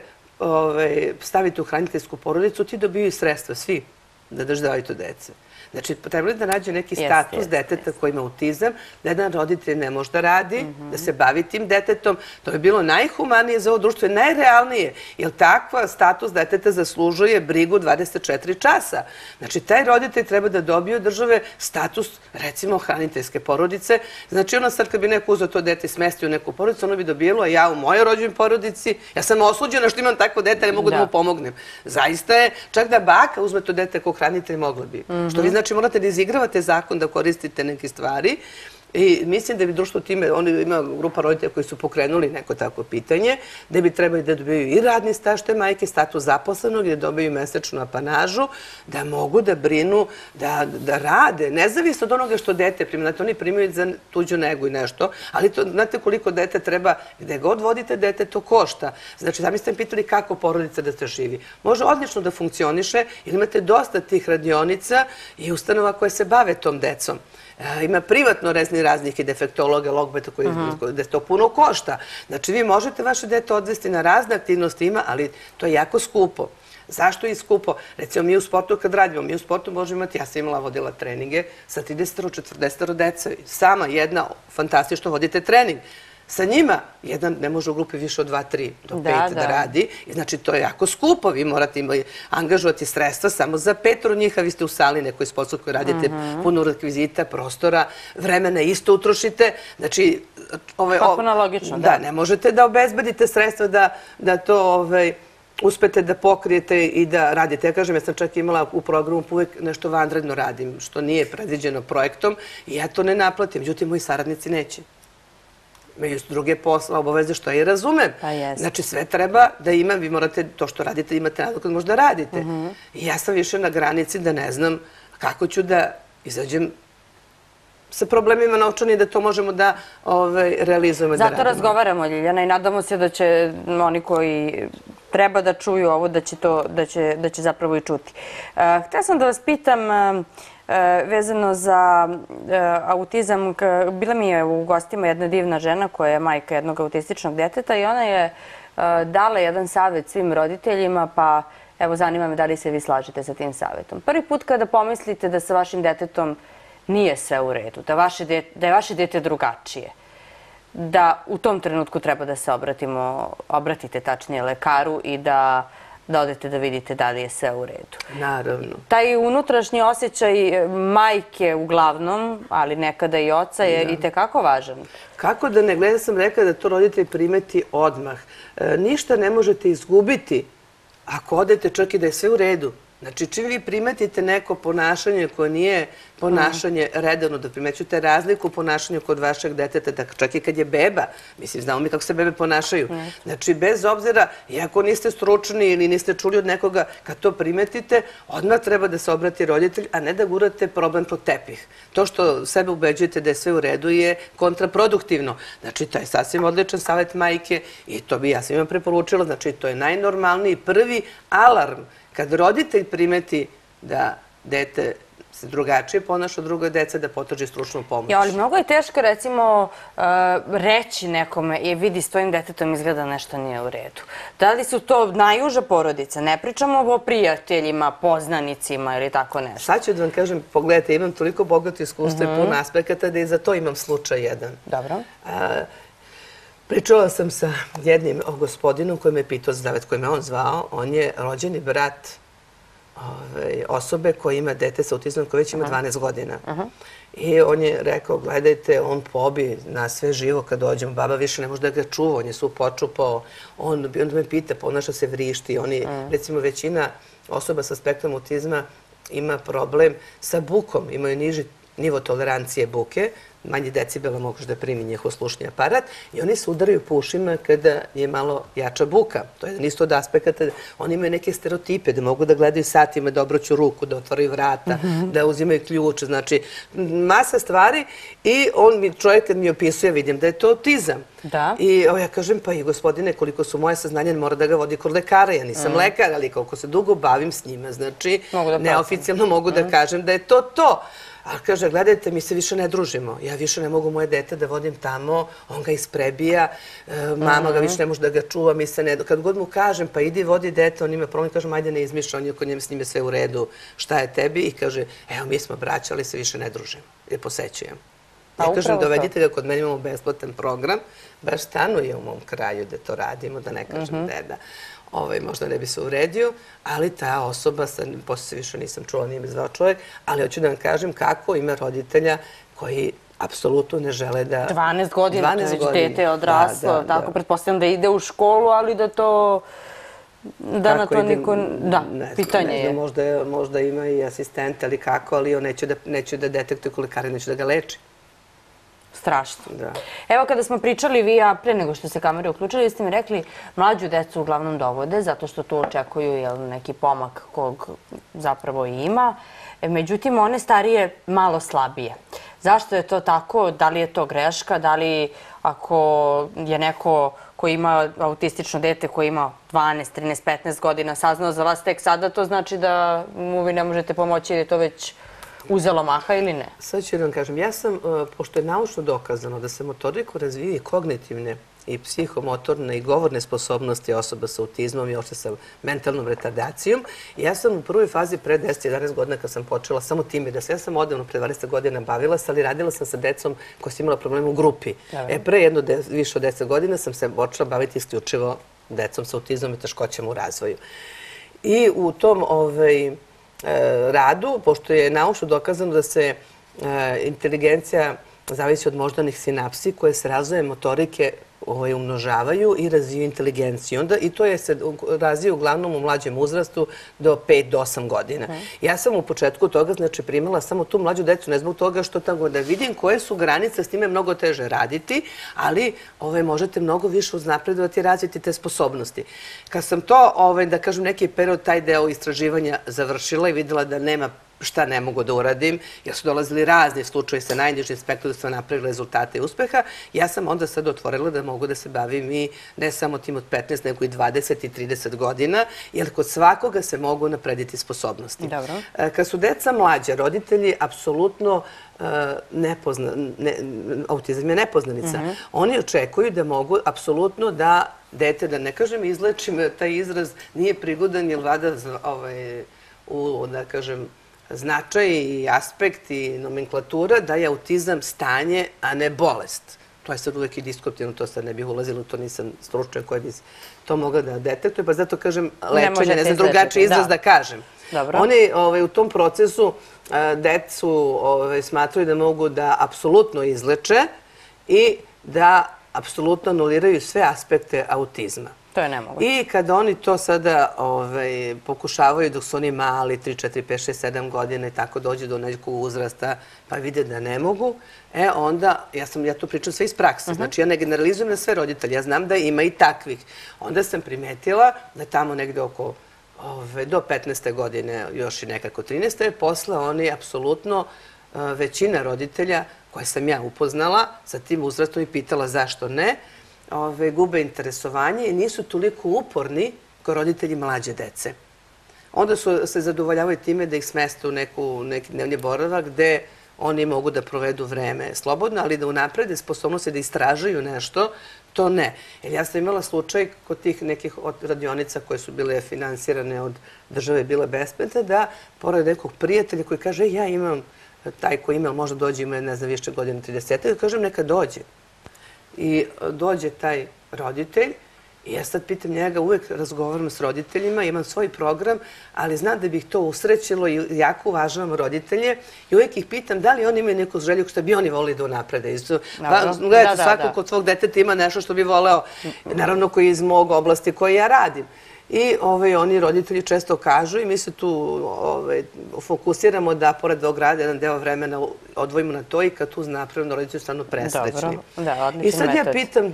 Speaker 1: stavite u hraniteljsku porodicu, ti dobiju sredstva, svi, da državaju to dece. Znači, trebali da nađe neki status deteta koji ima autizam, da jedan roditelj ne može da radi, da se bavi tim detetom. To je bilo najhumanije za ovo društvo i najrealnije, jer takva status deteta zaslužuje brigu 24 časa. Znači, taj roditelj treba da dobije od države status, recimo, hraniteljske porodice. Znači, ono sad kad bi neko uzeo to dete i smestio u neku porodicu, ono bi dobijelo, a ja u mojoj rođenoj porodici, ja sam osuđena što imam takvo dete, ali mogu da mu pomognem. Zaista je, čak da baka uzme to dete kao hranitelj, mogla bi. Što vi znači morate da izigravate zakon da koristite neke stvari i mislim da bi društvo time, ima grupa roditelja koji su pokrenuli neko tako pitanje, da bi trebali da dobiju i radni staž te majke, status zaposlenog i da dobiju mesečnu apanažu, da mogu da brinu, da rade, nezavisno od onoga što dete prima. Znate, oni primaju za tuđu negu i nešto, ali znate koliko dete treba, gde god vodite dete, to košta. Znači, sami ste mi pitali kako porodica da se živi. Može odlično da funkcioniše, jer imate dosta tih radionica i ustanova koje se bave tom decom. Ima privatno raznih i defektologa, logopeda gde to puno košta. Znači, vi možete vaše dete odvesti na razne aktivnosti, ali to je jako skupo. Zašto je skupo? Recimo, mi u sportu kad radimo, mi u sportu možemo imati, ja sam imala vodila treninge sa 30-40 deca, sama jedna, fantastično vodite trening. Sa njima, jedan ne može u grupi više od 2-3 do 5 da radi. Znači, to je jako skupo. Vi morate angažovati sredstva samo za 5 od njih, a vi ste u sali nekoj sportskoj koji radite puno rekvizita, prostora, vremena isto utrošite. Znači,
Speaker 2: potpuno logično, da.
Speaker 1: Da, ne možete da obezbedite sredstva da to uspete da pokrijete i da radite. Ja kažem, ja sam čak imala u programu uvek nešto vanredno radim, što nije predviđeno projektom i ja to ne naplatim. Međutim, moji saradnici neće. Imaju druge posla, obaveze, što ja i razumem. Znači, sve treba da ima, vi morate, to što radite, imate nadoknadu, možda radite. I ja sam više na granici da ne znam kako ću da izađem sa problemima novčani da to možemo da realizujemo.
Speaker 2: Zato razgovaramo, Ljiljana, i nadamo se da će oni koji treba da čuju ovo, da će zapravo i čuti. Htela sam da vas pitam vezano za autizam. Bila mi je u gostima jedna divna žena koja je majka jednog autističnog deteta i ona je dala jedan savjet svim roditeljima, pa Evo, zanima me da li se vi slažete sa tim savjetom. Prvi put kada pomislite da sa vašim detetom nije sve u redu, da je vaše dete drugačije, da u tom trenutku treba da se obratite tačnije lekaru i da odete da vidite da li je sve u redu.
Speaker 1: Naravno.
Speaker 2: Taj unutrašnji osjećaj majke uglavnom, ali nekada i oca, je i tekako važan.
Speaker 1: Kako da ne gledam, sam rekla da to roditelj primeti odmah. Ništa ne možete izgubiti ako odete čak i da je sve u redu. Znači, čim vi primetite neko ponašanje koje nije ponašanje redovno, da primećujete razliku u ponašanju kod vašeg deteta, čak i kad je beba, mislim, znamo mi kako se bebe ponašaju. Znači, bez obzira, iako niste stručni ili niste čuli od nekoga, kad to primetite, odmah treba da se obrati roditelj, a ne da gurate problem pod tepih. To što sebe ubeđujete da je sve u redu je kontraproduktivno. Znači, to je sasvim odličan savjet majke i to bi ja svima preporučila. Znači, to je najnormalniji prvi alarm kad roditelj primeti da dete se drugačije ponaša od druge dece, da potraži stručnu pomoć.
Speaker 2: Ja, ali mnogo je teško, recimo, reći nekome, vidi, s tvojim detetom izgleda nešto nije u redu. Da li su to najuža porodica? Ne pričamo o prijateljima, poznanicima ili tako nešto.
Speaker 1: Sad ću da vam kažem, pogledajte, imam toliko bogato iskustvo i puno aspekata da i za to imam slučaj jedan.
Speaker 2: Dobro.
Speaker 1: Pričala sam sa jednim gospodinom koji me pitao za zavet koji me on zvao. On je rođeni brat osobe koja ima dete sa autizmom koje već ima 12 godina. I on je rekao, gledajte, on pobi na sve živo kad dođemo. Baba više ne može da ga čuva, on je svu počupao. Onda me pita, ponaša se vrišti. Oni, recimo, većina osoba sa spektrom autizma ima problem sa bukom. Imaju niži nivo tolerancije buke, manje decibela moguće da primi njihov slušni aparat i oni se udaraju po ušima kada je malo jača buka. To je isto od aspekata. Oni imaju neke stereotipe da mogu da gledaju satima, da obroću ruku, da otvaraju vrata, da uzimaju ključ. Znači, masa stvari i čovjek kad mi opisuje vidim da je to autizam. I ja kažem, pa i gospodine, koliko su moje saznanje, mora da ga vodi kod lekara. Ja nisam lekar, ali koliko se dugo bavim s njima, znači, neoficijalno mogu da kažem da je to to. Ali kaže, gledajte, mi se više ne družimo. Ja više ne mogu moje dete da vodim tamo, on ga isprebija, mama ga više ne može da ga čuva, mi se ne... Kad god mu kažem, pa idi vodi dete, on ima problem, kažem, ajde ne izmišlja, on je kod njega s njime sve u redu, šta je tebi? I kaže, evo, mi smo braća, ali se više ne družimo. I posećujem. Ja kažem, dovedite ga, kod mene imamo besplatan program, baš stanuje u mom kraju da to radimo, da ne kažem deda. Možda ne bi se uvredio, ali ta osoba, posle se više nisam čula, nije mi zvao čovjek, ali hoću da vam kažem kako ima roditelja koji apsolutno ne žele da...
Speaker 2: 12 godina, to je već dete je odraslo, tako pretpostavljam da ide u školu, ali da to... Da na to niko... Da, pitanje je.
Speaker 1: Možda ima i asistente, ali kako, ali on neće da detektuje kolikare, neće da ga leči.
Speaker 2: Strašno. Evo, kada smo pričali vi, a pre nego što se kamere uključili, ste mi rekli mlađu decu uglavnom dovode, zato što tu očekuju neki pomak kog zapravo i ima. Međutim, one starije malo slabije. Zašto je to tako? Da li je to greška? Da li ako je neko koji ima autistično dete, koji ima 12, 13, 15 godina saznao za vas tek sada, to znači da mu vi ne možete pomoći jer je to već uzelo maha ili ne?
Speaker 1: Sad ću vam kažem, ja sam, pošto je naučno dokazano da se motoriku razvije kognitivne i psihomotorne i govorne sposobnosti osoba sa autizmom i uopšte sa mentalnom retardacijom. Ja sam u prvoj fazi pre 10-11 godina kad sam počela samo time da se, ja sam odavno pre 20 godina bavila se, ali radila sam sa decom koja su imala problema u grupi. Pre više od 10 godina sam se počela baviti isključivo decom sa autizmom i teškoćama u razvoju. I u tom radu, pošto je naučno dokazano da se inteligencija zavisi od moždanih sinapsi koje se razvojem motorike umnožavaju i razviju inteligenciju. I to se razvija uglavnom u mlađem uzrastu do 5 do 8 godina. Ja sam u početku toga primala samo tu mlađu decu, ne zbog toga što tako da vidim koje su granice, s time je mnogo teže raditi, ali možete mnogo više uznapredovati i razviti te sposobnosti. Kad sam to, da kažem, neki period taj deo istraživanja završila i videla da nema šta ne mogu da uradim, jer su dolazili razni slučaji sa najnižim spektrom da su napravili rezultate i uspeha, ja sam onda sad otvorila da mogu da se bavim i ne samo tim od 15, nego i 20 i 30 godina, jer kod svakoga se mogu naprediti sposobnosti. Kad su deca mlađa, roditelji apsolutno autizam je nepoznanica. Oni očekuju da mogu apsolutno da dete, da ne kažem izlečim, taj izraz nije prigodan jer vlada da kažem, značaj i aspekt i nomenklatura da je autizam stanje, a ne bolest. To je sad uvek i diskutabilno, to sad ne bih ulazila, to nisam stručnjak koja bi to mogla da detektuje, pa zato kažem lečenje, ne znam drugačiji izraz da kažem. Oni u tom procesu decu smatraju da mogu da apsolutno izleče i da apsolutno anuliraju sve aspekte autizma.
Speaker 2: To je nemoguće.
Speaker 1: I kada oni to sada pokušavaju dok su oni mali, 3, 4, 5, 6, 7 godina i tako dođu do nekog uzrasta pa vide da ne mogu, onda, ja to pričam sve iz prakse, znači ja ne generalizujem na sve roditelje, ja znam da ima i takvih. Onda sam primetila da tamo negde oko do 15. godine, još i nekako 13. posle oni apsolutno većina roditelja koje sam ja upoznala sa tim uzrastom i pitala zašto ne, gube interesovanje i nisu toliko uporni kao roditelji mlađe dece. Onda se zadovoljavaju time da ih smeste u neki dnevni boravak gde oni mogu da provedu vreme slobodno, ali da unaprede sposobnosti da istražuju nešto, to ne. Jer ja sam imala slučaj kod tih nekih radionica koje su bile finansirane od države, bile besplatne, da pored nekog prijatelja koji kaže ja imam, taj koji ima, možda dođe, ima ne znam više godina 30, da kažem neka dođe. I dođe taj roditelj i ja sad pitam njega, uvek razgovaram s roditeljima, imam svoj program, ali znam da bih to usrećilo i jako uvažavam roditelje i uvek ih pitam da li oni imaju neku želju što bi oni volili da unaprede. Gledajte, svako kod svog deteta ima nešto što bi voleo, naravno koji je iz mog oblasti koje ja radim. I oni roditelji često kažu i mi se tu fokusiramo da pored ovog rada jedan deo vremena odvojimo na to i kad tu napravimo roditelji stanu presrećni. I sad ja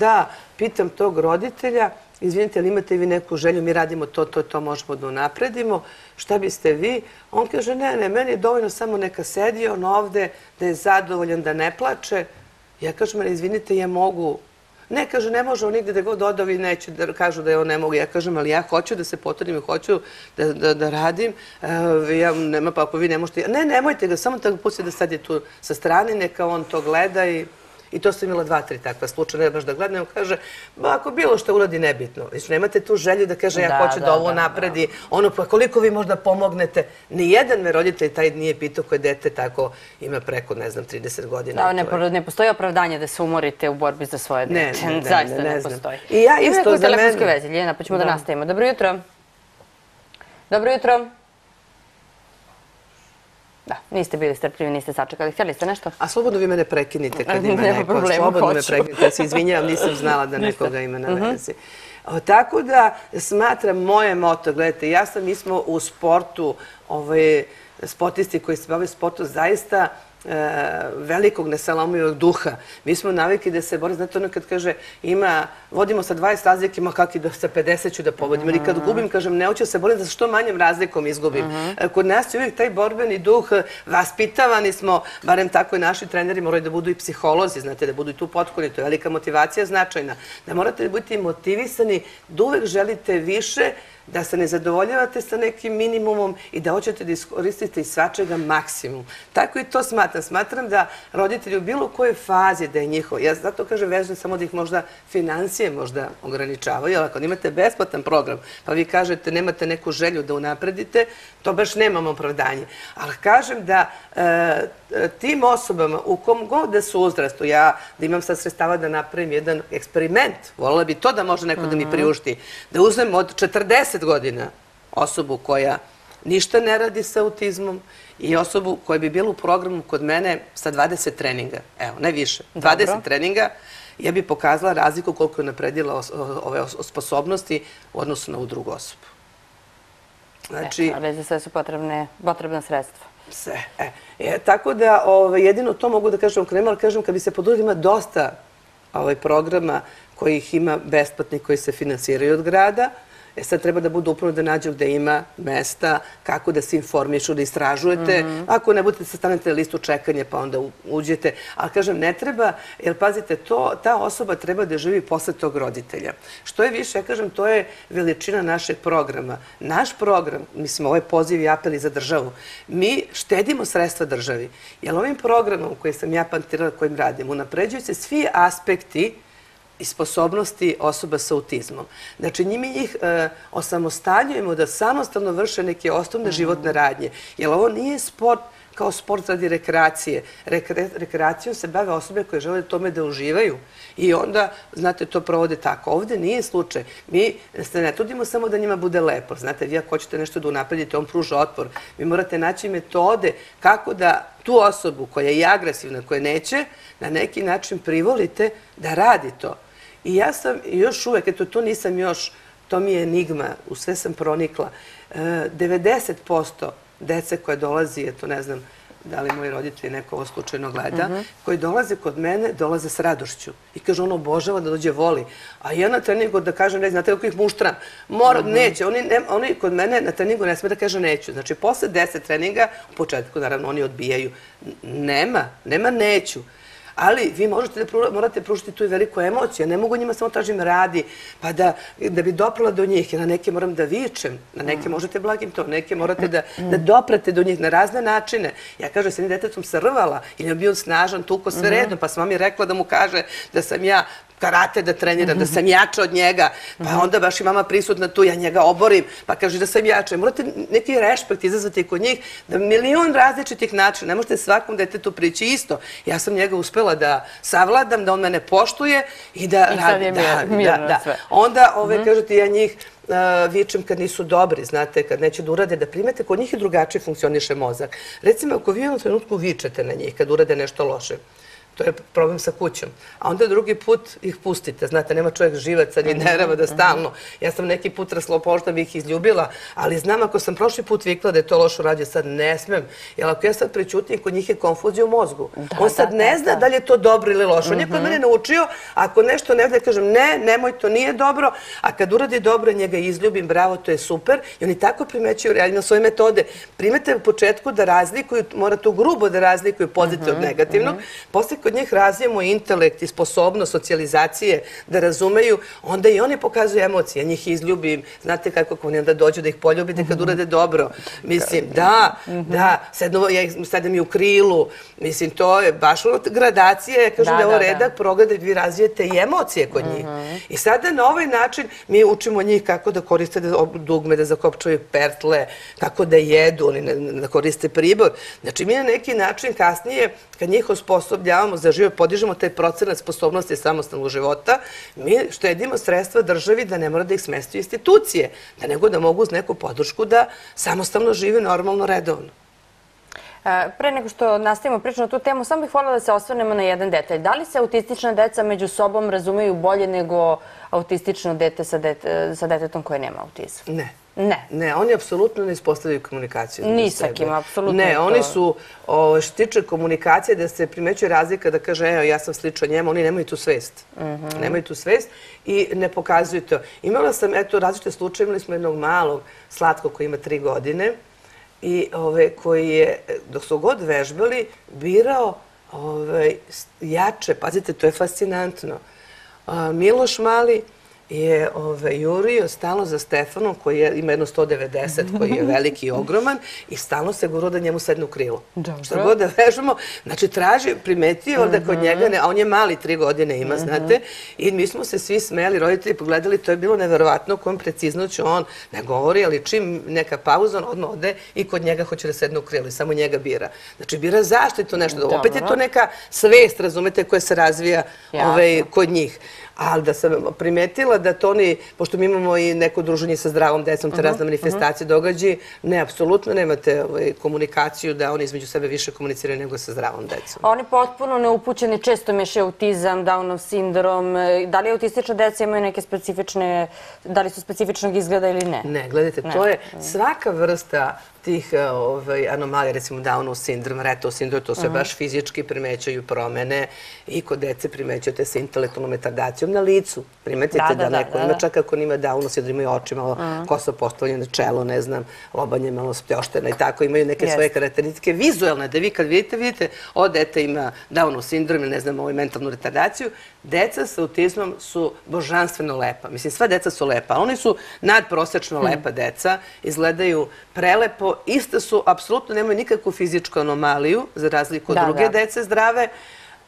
Speaker 1: pitam tog roditelja, izvinite, ali imate vi neku želju, mi radimo to možemo da unapredimo, šta biste vi? On kaže, ne, meni je dovoljno samo neka sedi on ovde, da je zadovoljan, da ne plače. Ja kažem, izvinite, ja mogu. Ne, kaže, ne može on nigde da god odavi, neće da kažu da je on ne mogu. Ja kažem, ali ja hoću da se potrudim i hoću da radim. Nema pa ako vi ne možete. Ne, nemojte ga, samo tako pustite da sad je tu sa strane, neka on to gleda i to sam imala 2, 3 takva slučaja, ne baš da gledam, kaže, ako bilo što uradi nebitno. Znači, nemate tu želju da kaže, ja hoću da ovo napredi, ono, pa koliko vi možda pomognete. Nijedan me roditelj taj nije pitao koje dete tako ima preko, ne znam, 30 godina.
Speaker 2: Ne postoji opravdanje da se umorite u borbi za svoje dete. Zaista ne postoji.
Speaker 1: I ja isto za mene...
Speaker 2: U telefonskoj vezi, Ljiljana, pa ćemo da nastavimo. Dobro jutro. Dobro jutro. Da, niste bili strpljivi, niste sačekali. Htjeli ste nešto?
Speaker 1: A slobodno vi mene prekinite kad ima neko. Slobodno me prekinite. Ja se izvinjavam, nisam znala da nekoga ima na vezi. Tako da smatram moje moto, gledajte, mi smo u sportu, sportisti koji se bave sportom, zaista velikog nesalomljivog duha. Mi smo naviki da se bori, znate ono kad kaže vodimo sa 20 razlike, ma kak i sa 50 ću da povodim. Ili kad gubim, kažem, ne hoću se borim da sa što manjim razlikom izgubim. Kod nas je uvijek taj borbeni duh, vaspitavani smo, barem tako i naši treneri moraju da budu i psiholozi, znate, da budu i tu potkonji, to je velika motivacija značajna. Da morate da budete motivisani, da uvek želite više, da se ne zadovoljavate sa nekim minimumom i da hoćete da iskoristite iz svačega maksimum. Tako i to smatram. Smatram da roditelji u bilo kojoj fazi da je njihovo, ja zato kažem vežem samo da ih možda financije možda ograničavaju, ali ako imate besplatan program, pa vi kažete nemate neku želju da unapredite, to baš nemam opravdanje. Ali kažem da tim osobama u kom god da su uzrastu, ja da imam sad sredstava da napravim jedan eksperiment, voljela bi to da može neko da mi priušti, da uzmem od 40 godina osobu koja ništa ne radi sa autizmom i osobu koja bi bila u programu kod mene sa 20 treninga, evo, ne više, 20 treninga, ja bi pokazala razliku koliko je napredila ove sposobnosti u odnosu na ovu drugu osobu.
Speaker 2: Znači... Ali za sve su potrebna sredstva.
Speaker 1: Sve. Tako da jedino to mogu da kažem ali kažem kad bi se podudili ima dosta programa kojih ima besplatni koji se finansiraju od grada. Sad treba da budu upravo da nađu gde ima mesta, kako da se informišu, da istražujete. Ako ne budete, stanete na listu čekanja pa onda uđete. Ali kažem, ne treba, jer pazite, ta osoba treba da živi posle tog roditelja. Što je više, ja kažem, to je veličina našeg programa. Naš program, mislim, ovaj poziv i apeli za državu, mi štedimo sredstva državi. Jer ovim programom koji sam ja pantirala, kojim radim, unapređuju se svi aspekti i sposobnosti osoba sa autizmom. Znači, njih osamostaljujemo da samostalno vrše neke osnovne životne radnje. Jer ovo nije sport kao sport radi rekreacije. Rekreacijom se bave osobe koje žele tome da uživaju i onda, znate, to provode tako. Ovde nije slučaj. Mi se ne trudimo samo da njima bude lepo. Znate, vi ako hoćete nešto da unapredite, on pruža otpor. Vi morate naći metode kako da tu osobu koja je agresivna, koja neće, na neki način privolite da radi to. I ja sam još uvek, eto, to nisam još, to mi je enigma, u sve sam pronikla. 90% dece koje dolazi, eto ne znam da li moji roditelji neko ovo slučajno gleda, koji dolaze kod mene, dolaze s radošću. I kaže, on obožava da dođe, voli. A ja na treningu da kažem, ne znate kako ih muštram, neće. Oni kod mene na treningu ne sme da kaže neću. Znači, posle 10 treninga, u početku naravno oni odbijaju. Nema neću. Ali vi morate pružiti tu i veliku emociju. Ne mogu njima samo tražim radi, pa da bi doprala do njih. Na neke moram da vičem, na neke možete blagim to, neke morate da doprete do njih na razne načine. Ja kažem, s jednim detetom se rvala, ili je bio snažan, tuko sve redno, pa sam mami rekla da mu kaže da sam ja karate da treniram, da sam jača od njega, pa onda baš i mama prisutna tu, ja njega oborim, pa kaže da sam jača. Morate neki rešpekt izazvati kod njih, da milion različitih načina, ne možete svakom detetu prići isto. Ja sam njega uspela da savladam, da on mene poštuje i da radi.
Speaker 2: I sad je mirno sve.
Speaker 1: Onda, kažete, ja njih vičem kad nisu dobri, znate, kad neće da urade, da primete, kod njih i drugačije funkcioniše mozak. Recimo, ako vi u jednom trenutku vičete na njih kad urade nešto loše, to je problem sa kućom. A onda drugi put ih pustite. Znate, nema čovjek živaca ni nerava da stalno. Ja sam neki put raslo pošta, bih ih izljubila, ali znam ako sam prošli put vikla da je to loše uradio, sad ne smem. Jer ako ja sad prećutim, kod njih je konfuzija u mozgu. On sad ne zna da li je to dobro ili loše. On je kod mene naučio, ako nešto ne zna, kažem ne, nemoj, to nije dobro, a kad uradi dobro, njega izljubim, bravo, to je super. I oni tako primećuju realno svoje metode. Primete u početku da razlikuju, mora to grubo da razlikuju pozitivno od negativnog. Posle kod njih razvijemo intelekt i sposobnost socijalizacije da razumeju, onda i oni pokazuju emocije. Njih izljubim. Znate kako oni onda dođu da ih poljubite kad urade dobro. Mislim, da, sedem mi u krilu. Mislim, to je baš gradacija. Ja kažem da je ovo redak progleda da vi razvijete i emocije kod njih. I sada na ovaj način mi učimo njih kako da koriste dugme, da zakopčaju pertle, kako da jedu, da koriste pribor. Znači, mi na neki način kasnije, kad njih osposobljavamo za život, podižemo taj procenat sposobnosti samostalnog života, mi štedimo sredstva državi da ne mora da ih smesti u institucije, nego da mogu uz neku podršku da samostalno žive normalno, redovno.
Speaker 2: Pre nego što nastavimo priču na tu temu, samo bih voljela da se osvrnemo na jedan detalj. Da li se autistična deca među sobom razumeju bolje nego autistično dete sa detetom koje nema autizam?
Speaker 1: Ne.
Speaker 2: Ne.
Speaker 1: Ne, oni apsolutno ne ispostavljaju komunikaciju.
Speaker 2: Ni sa kim, apsolutno.
Speaker 1: Ne, oni su, što se tiče komunikacije, da se primećuje razlika da kaže, evo, ja sam sličan njemu, oni nemaju tu svest. Nemaju tu svest i ne pokazuju to. Imala sam, eto, različite slučaje, imali smo jednog malog slatkog koji ima 3 godine i koji je, dok su god vežbali, birao jače. Pazite, to je fascinantno. Miloš mali je jurio stalno za Stefanom, koji ima jedno 190, koji je veliki i ogroman, i stalno se gurao da njemu sedne u krilo. Što god da vežemo, znači traži, primetio da kod njega, a on je mali, 3 godine ima, znate, i mi smo se svi smeli, roditelji pogledali, to je bilo neverovatno kojom preciznoću on ne govori, ali čim neka pauza, on odmah ode i kod njega hoće da sedne u krilo i samo njega bira. Znači, bira zaštitu nešto, opet je to neka svest, razumete, koja se razvija kod njih. Ali da sam primetila da to oni, pošto mi imamo i neko druženje sa zdravom decom, te razne manifestacije događaji, ne, apsolutno nemate komunikaciju da oni između sebe više komuniciraju nego sa zdravom decom.
Speaker 2: Oni potpuno neupućeni, često mešaju autizam, Downov sindrom. Da li autistična deca imaju neke specifične, da li su specifičnog izgleda ili ne?
Speaker 1: Ne, gledajte, to je svaka vrsta tih anomalija, recimo Downov sindrom, Retov sindrom, to se baš fizički primećaju promene i kod dece primećujete se intelektualnom retardacijom na licu. Primetite da neko ima, čak ako nima Downov sindrom, imaju oči malo koso postavljene, čelo, ne znam, lobanje malo spljošteno i tako, imaju neke svoje karakteristike vizualne, da vi kad vidite, ovo dete ima Downov sindrom ili ne znam, mentalnu retardaciju, deca sa autizmom su božanstveno lepa. Mislim, sva deca su lepa, ali oni su nadprosečno lepa deca, izgledaju prelepo, iste su, apsolutno nemaju nikakvu fizičku anomaliju, za razliku od druge dece zdrave,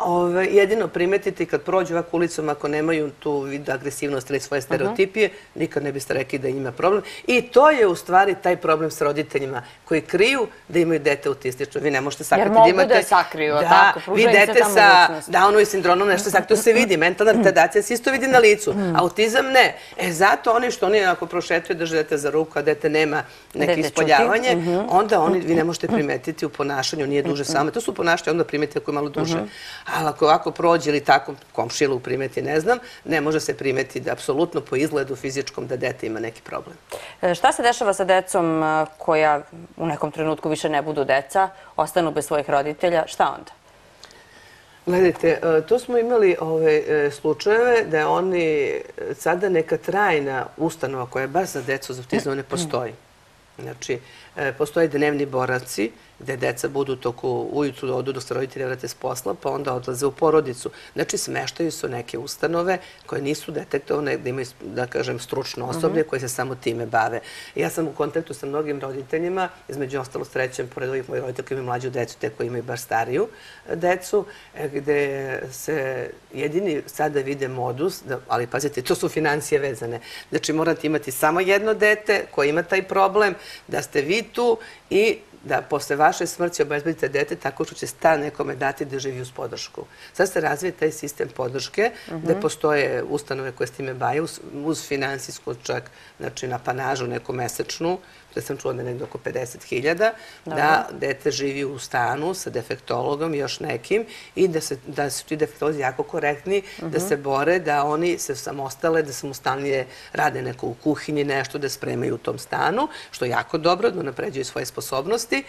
Speaker 1: jedino primetiti kad prođu ovako ulicom, ako nemaju tu vid agresivnost ili svoje stereotipije, nikad ne biste rekli da ima problem. I to je u stvari taj problem s roditeljima koji kriju da imaju dete autistično. Vi ne možete sakriti da imate...
Speaker 2: Jer mogu da je sakriju, tako?
Speaker 1: Vi dete sa Downovim sindromom nešto sakriju, to se vidi. Mentalna retardacija se isto vidi na licu. Autizam ne. Zato što oni ako prošetuju drže dete za ruku, a dete nema neke ispoljavanje, onda vi ne možete primetiti u ponašanju, nije duže samo. To su ponašanje, onda primetite ako je malo duže. Ali ako ovako prođe ili tako komšilu primeti, ne znam, ne može se primeti da apsolutno po izgledu fizičkom da dete ima neki problem.
Speaker 2: Šta se dešava sa decom koja u nekom trenutku više ne budu deca, ostanu bez svojih roditelja? Šta onda?
Speaker 1: Gledajte, to smo imali slučajeve da oni sada neka trajna ustanova koja je baš za decu za autizam ne postoji. Znači, postoje dnevni boravci gde deca budu toku ujutru odu dok se roditelji vrate s posla, pa onda odlaze u porodicu. Znači, smeštaju se u neke ustanove koje nisu detektovane, gde imaju, da kažem, stručno osoblje koje se samo time bave. Ja sam u kontaktu sa mnogim roditeljima, između ostalo srećem, pored ovih mojih roditelja koji imaju mlađu decu, te koji imaju baš stariju decu, gde se jedini sada vide modus, ali pazite, to su financije vezane. Znači, morate imati samo jedno dete koje ima taj problem, da ste vi tu i da posle vaše smrti obezbedite dete tako što će stan nekome dati da živi uz podršku. Sad se razvije taj sistem podrške, da postoje ustanove koje s time baju, uz finansijsku čak, znači na panažu neku mesečnu, da sam čula da je nekdo oko 50.000, da dete živi u stanu sa defektologom i još nekim i da su ti defektolozi jako korektni, da se bore, da oni se samostale, da samostalnije rade neko u kuhinji, nešto da spremaju u tom stanu, što je jako dobro, da unapređuju svoje sposobnosti.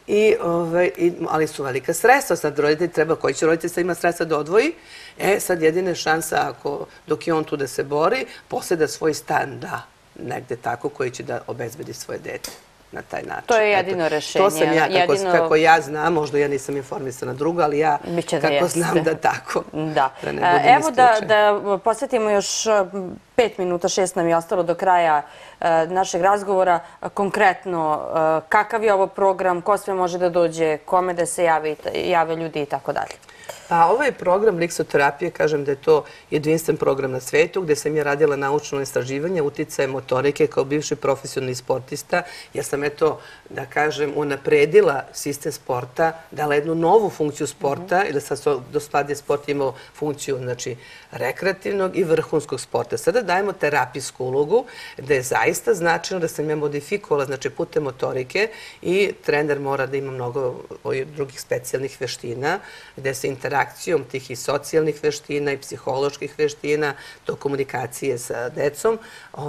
Speaker 1: Ali su velika sredstva. Sad roditelj treba, koji će roditelj sad ima sredstva da odvoji, sad jedina šansa, dok je on tu da se bori, posle da svoj stan da negde tako koji će da obezbedi svoje dete na taj način.
Speaker 2: To je jedino rešenje.
Speaker 1: To sam ja, kako ja znam, možda ja nisam informisana drugo, ali ja kako znam da tako.
Speaker 2: Da. Evo da posvetimo još 5 minuta, 6 nam je ostalo do kraja našeg razgovora. Konkretno, kakav je ovo program, ko sve može da dođe, kome da se jave ljudi i tako dalje?
Speaker 1: Pa ovaj program liksoterapije, kažem da je to jedinstven program na svetu, gde sam ja radila naučno istraživanje uticaja motorike kao bivši profesionalni sportista, jer sam da kažem, unapredila sistem sporta, dala jednu novu funkciju sporta, ili sad do sada je sport imao funkciju, znači, rekreativnog i vrhunskog sporta. Sada dajemo terapijsku ulogu, gde je zaista značajno da sam ja modifikovala, znači, putem motorike i trener mora da ima mnogo drugih specijalnih veština, gde se interakcijom tih i socijalnih veština i psiholoških veština do komunikacije sa decom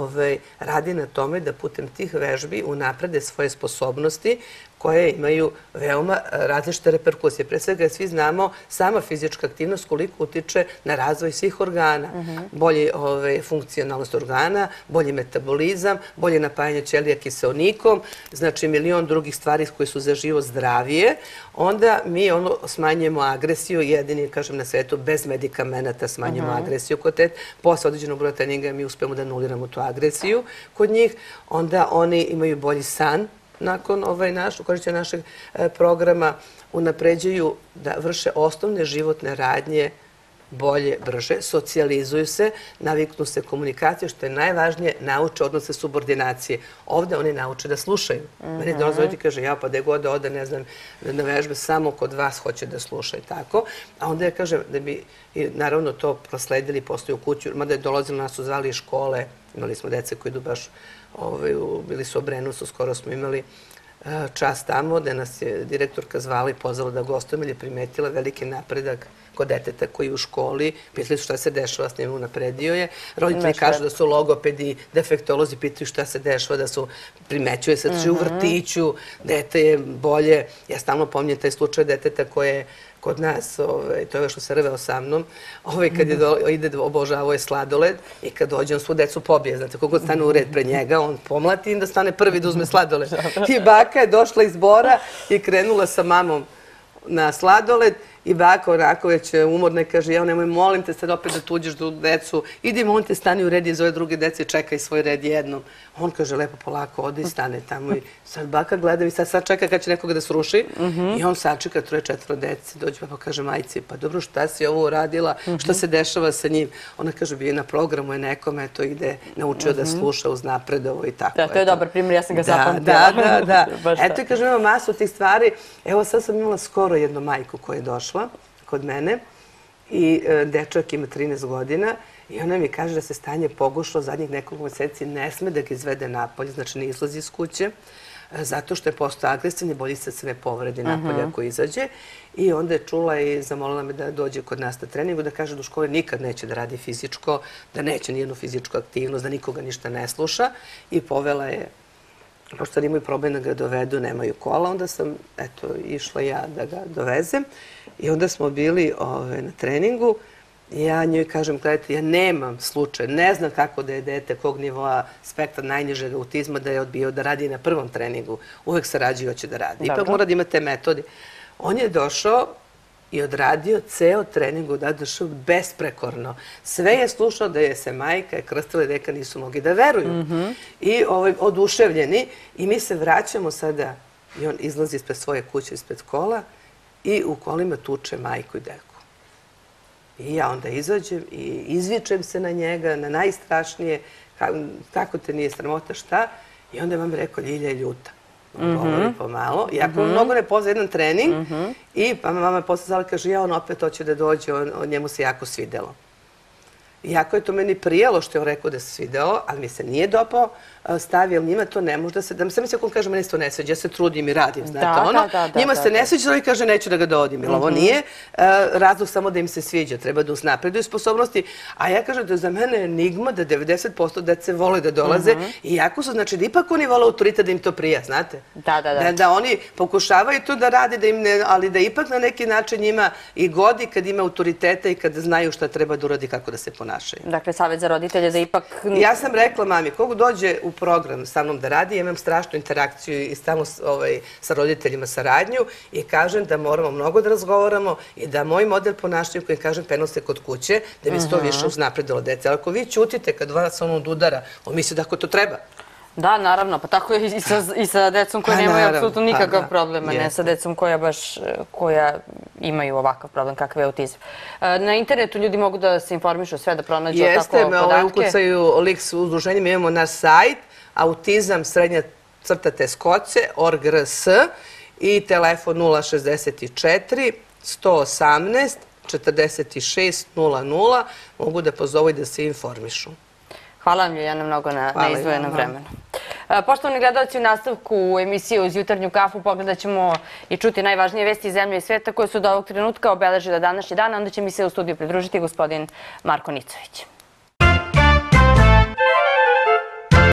Speaker 1: radi na tome da putem tih vežbi unaprede svoje sposobnosti koje imaju veoma različite reperkusije. Pre svega, svi znamo, sama fizička aktivnost koliko utiče na razvoj svih organa. Bolje funkcionalnost organa, bolji metabolizam, bolje napajanje ćelija kiseonikom, znači milion drugih stvari koje su za život zdravije. Onda mi smanjujemo agresiju, jedini, kažem, na svetu, bez medikamenata smanjujemo agresiju kod dete. Posle određenog broja treninga mi uspemo da anuliramo tu agresiju kod njih. Onda oni imaju bolji san, nakon korišćenja našeg programa, unapređuju da vrše osnovne životne radnje bolje, brže, socijalizuju se, naviknu se komunikaciju, što je najvažnije, nauče odnose subordinacije. Ovde oni nauče da slušaju. Meni dolazi i kaže, ja pa gde god da ode, ne znam, na vežbe, samo kod vas hoće da sluša i tako. A onda ja kažem da bi, naravno, to prosledili posle u kuću, mada je dolazilo, nas su zvali iz škole, imali smo dece koji idu baš, bili su u Obrenovcu, skoro smo imali čas tamo, gde nas je direktorka zvala i pozvala da gostujemo, jer je primetila veliki napredak kod deteta koji je u školi, pitali su šta se dešava s njim, unapredio je. Roditelji kažu da su logopedi, defektolozi pitaju šta se dešava, da su primećuje se u vrtiću, dete je bolje. Ja stalno pominjem taj slučaj deteta koje je kod nas, to je što se rveo sa mnom, kad ide obožavao je sladoled i kad dođe on svu decu pobije. Znate, kogod stane u red pred njega, on pomlati im da stane prvi da uzme sladoled. I baka je došla iz Bora i krenula sa mamom na sladoled I baka onako već umorna kaže, ja nemoj, molim te sad opet da tuđeš do decu, idi molim te, stani u red iz ove druge dece, čekaj svoj red jednom. On kaže, lepo, polako, ode i stane tamo i sad baka gleda i sad čeka kad će nekoga da sruši i on sačeka 3-4 dece, dođe pa kaže majci, pa dobro, šta si ovo uradila, šta se dešava sa njim? Ona kaže, bio na programu je nekome, to ide, naučio da sluša, uznapredovo i tako.
Speaker 2: Da, to je dobar primjer, ja sam ga zapamtila.
Speaker 1: Da. Eto i kaže, ima masu tih stvari. Evo sad sam imala skoro jednu majku koja je došla kod mene i dečak ima 13 godina i ona mi kaže da se stanje pogoršalo zadnjih nekoliko meseci, ne sme da ga izvede napolje, znači ne izlazi iz kuće, zato što je postao agresivni, bolji se sve povredi napolje ako izađe. I onda je čula i zamolila me da dođe kod nas na treningu, da kaže da u školi nikad neće da radi fizičko, da neće nijednu fizičku aktivnost, da nikoga ništa ne sluša i povela je, pošto sad imaju problem da ga dovedu, nemaju kola, onda sam, eto, išla ja da ga dovezem i onda smo bili na treningu i ja njoj kažem, gledajte, ja nemam slučaj, ne znam kako da je dete kog nivoa spektra najnižeg autizma da je odbio da radi na prvom treningu. Uvek se rađi i hoće da radi. Ipak mora da ima te metode. On je došao i odradio ceo trening, došao besprekorno. Sve je slušao da je se majka i krstila i deka nisu mogli da veruju. I oduševljeni. I mi se vraćamo sada i on izlazi ispred svoje kuće, ispred kola i u kolima tuče majku i deku. I ja onda izađem i izvičem se na njega, na najstrašnije, kako te nije sramota, šta? I onda je vam rekao, Ljilja je ljuta. Govori pomalo. Iako mnogo ne pozna jedan trening i pa mama je posle zala kaže, ja on opet hoće da dođe, njemu se jako svidelo. Iako je to meni prijelo što je on rekao da se svidelo, ali mi se nije dopao stav, jer njima to ne može da se... Da mi se misli ako on kaže, meni se to ne sviđa, ja se trudim i radim, znate ono. Njima se ne sviđa, ali kaže, neću da ga dovodim, jer ovo nije razlog samo da im se sviđa, treba da uznapreduju sposobnosti. A ja kažem da je za mene enigma da 90% dece vole da dolaze, iako su, znači da ipak oni vole autoritet da im to prija, znate? Da oni pokušavaju to da rade, ali da ipak na neki način njima i godi kad ima autoriteta i kad znaju šta treba da uradi, kako da se ponašaju.
Speaker 2: Dakle, savjet za roditelje da ipak...
Speaker 1: Ja sam rekla mami, kogu dođe u program sa mnom da radi, ja imam strašnu interakciju i stalno sa roditeljima saradnju i kažem da moramo mnogo da razgovaramo i da moj model ponašanja koji kažem penal se kod kuće, da bi se to više uznapredilo dece. Ali ako vi ćutite kad vas on udara, on misli da ako to treba.
Speaker 2: Da, naravno, pa tako je i sa decom koja nemaju apsolutno nikakav problem, a ne sa decom koja imaju ovakav problem kakav je autizam. Na internetu ljudi mogu da se informišu sve, da pronađu tako podatke.
Speaker 1: Jeste, ukucaju link s udruženjem, imamo naš sajt autizam_teskoce.org.rs i telefon 064 118 46 00. Mogu da pozovu i da se informišu.
Speaker 2: Hvala vam, Ljiljana, mnogo na izdvojenom vremenu. Poštovani gledalci, u nastavku emisije uz jutarnju kafu pogledat ćemo i čuti najvažnije vesti iz zemlje i sveta koje su do ovog trenutka obeležile današnji dan, onda će mi se u studiju pridružiti gospodin Marko Nicović.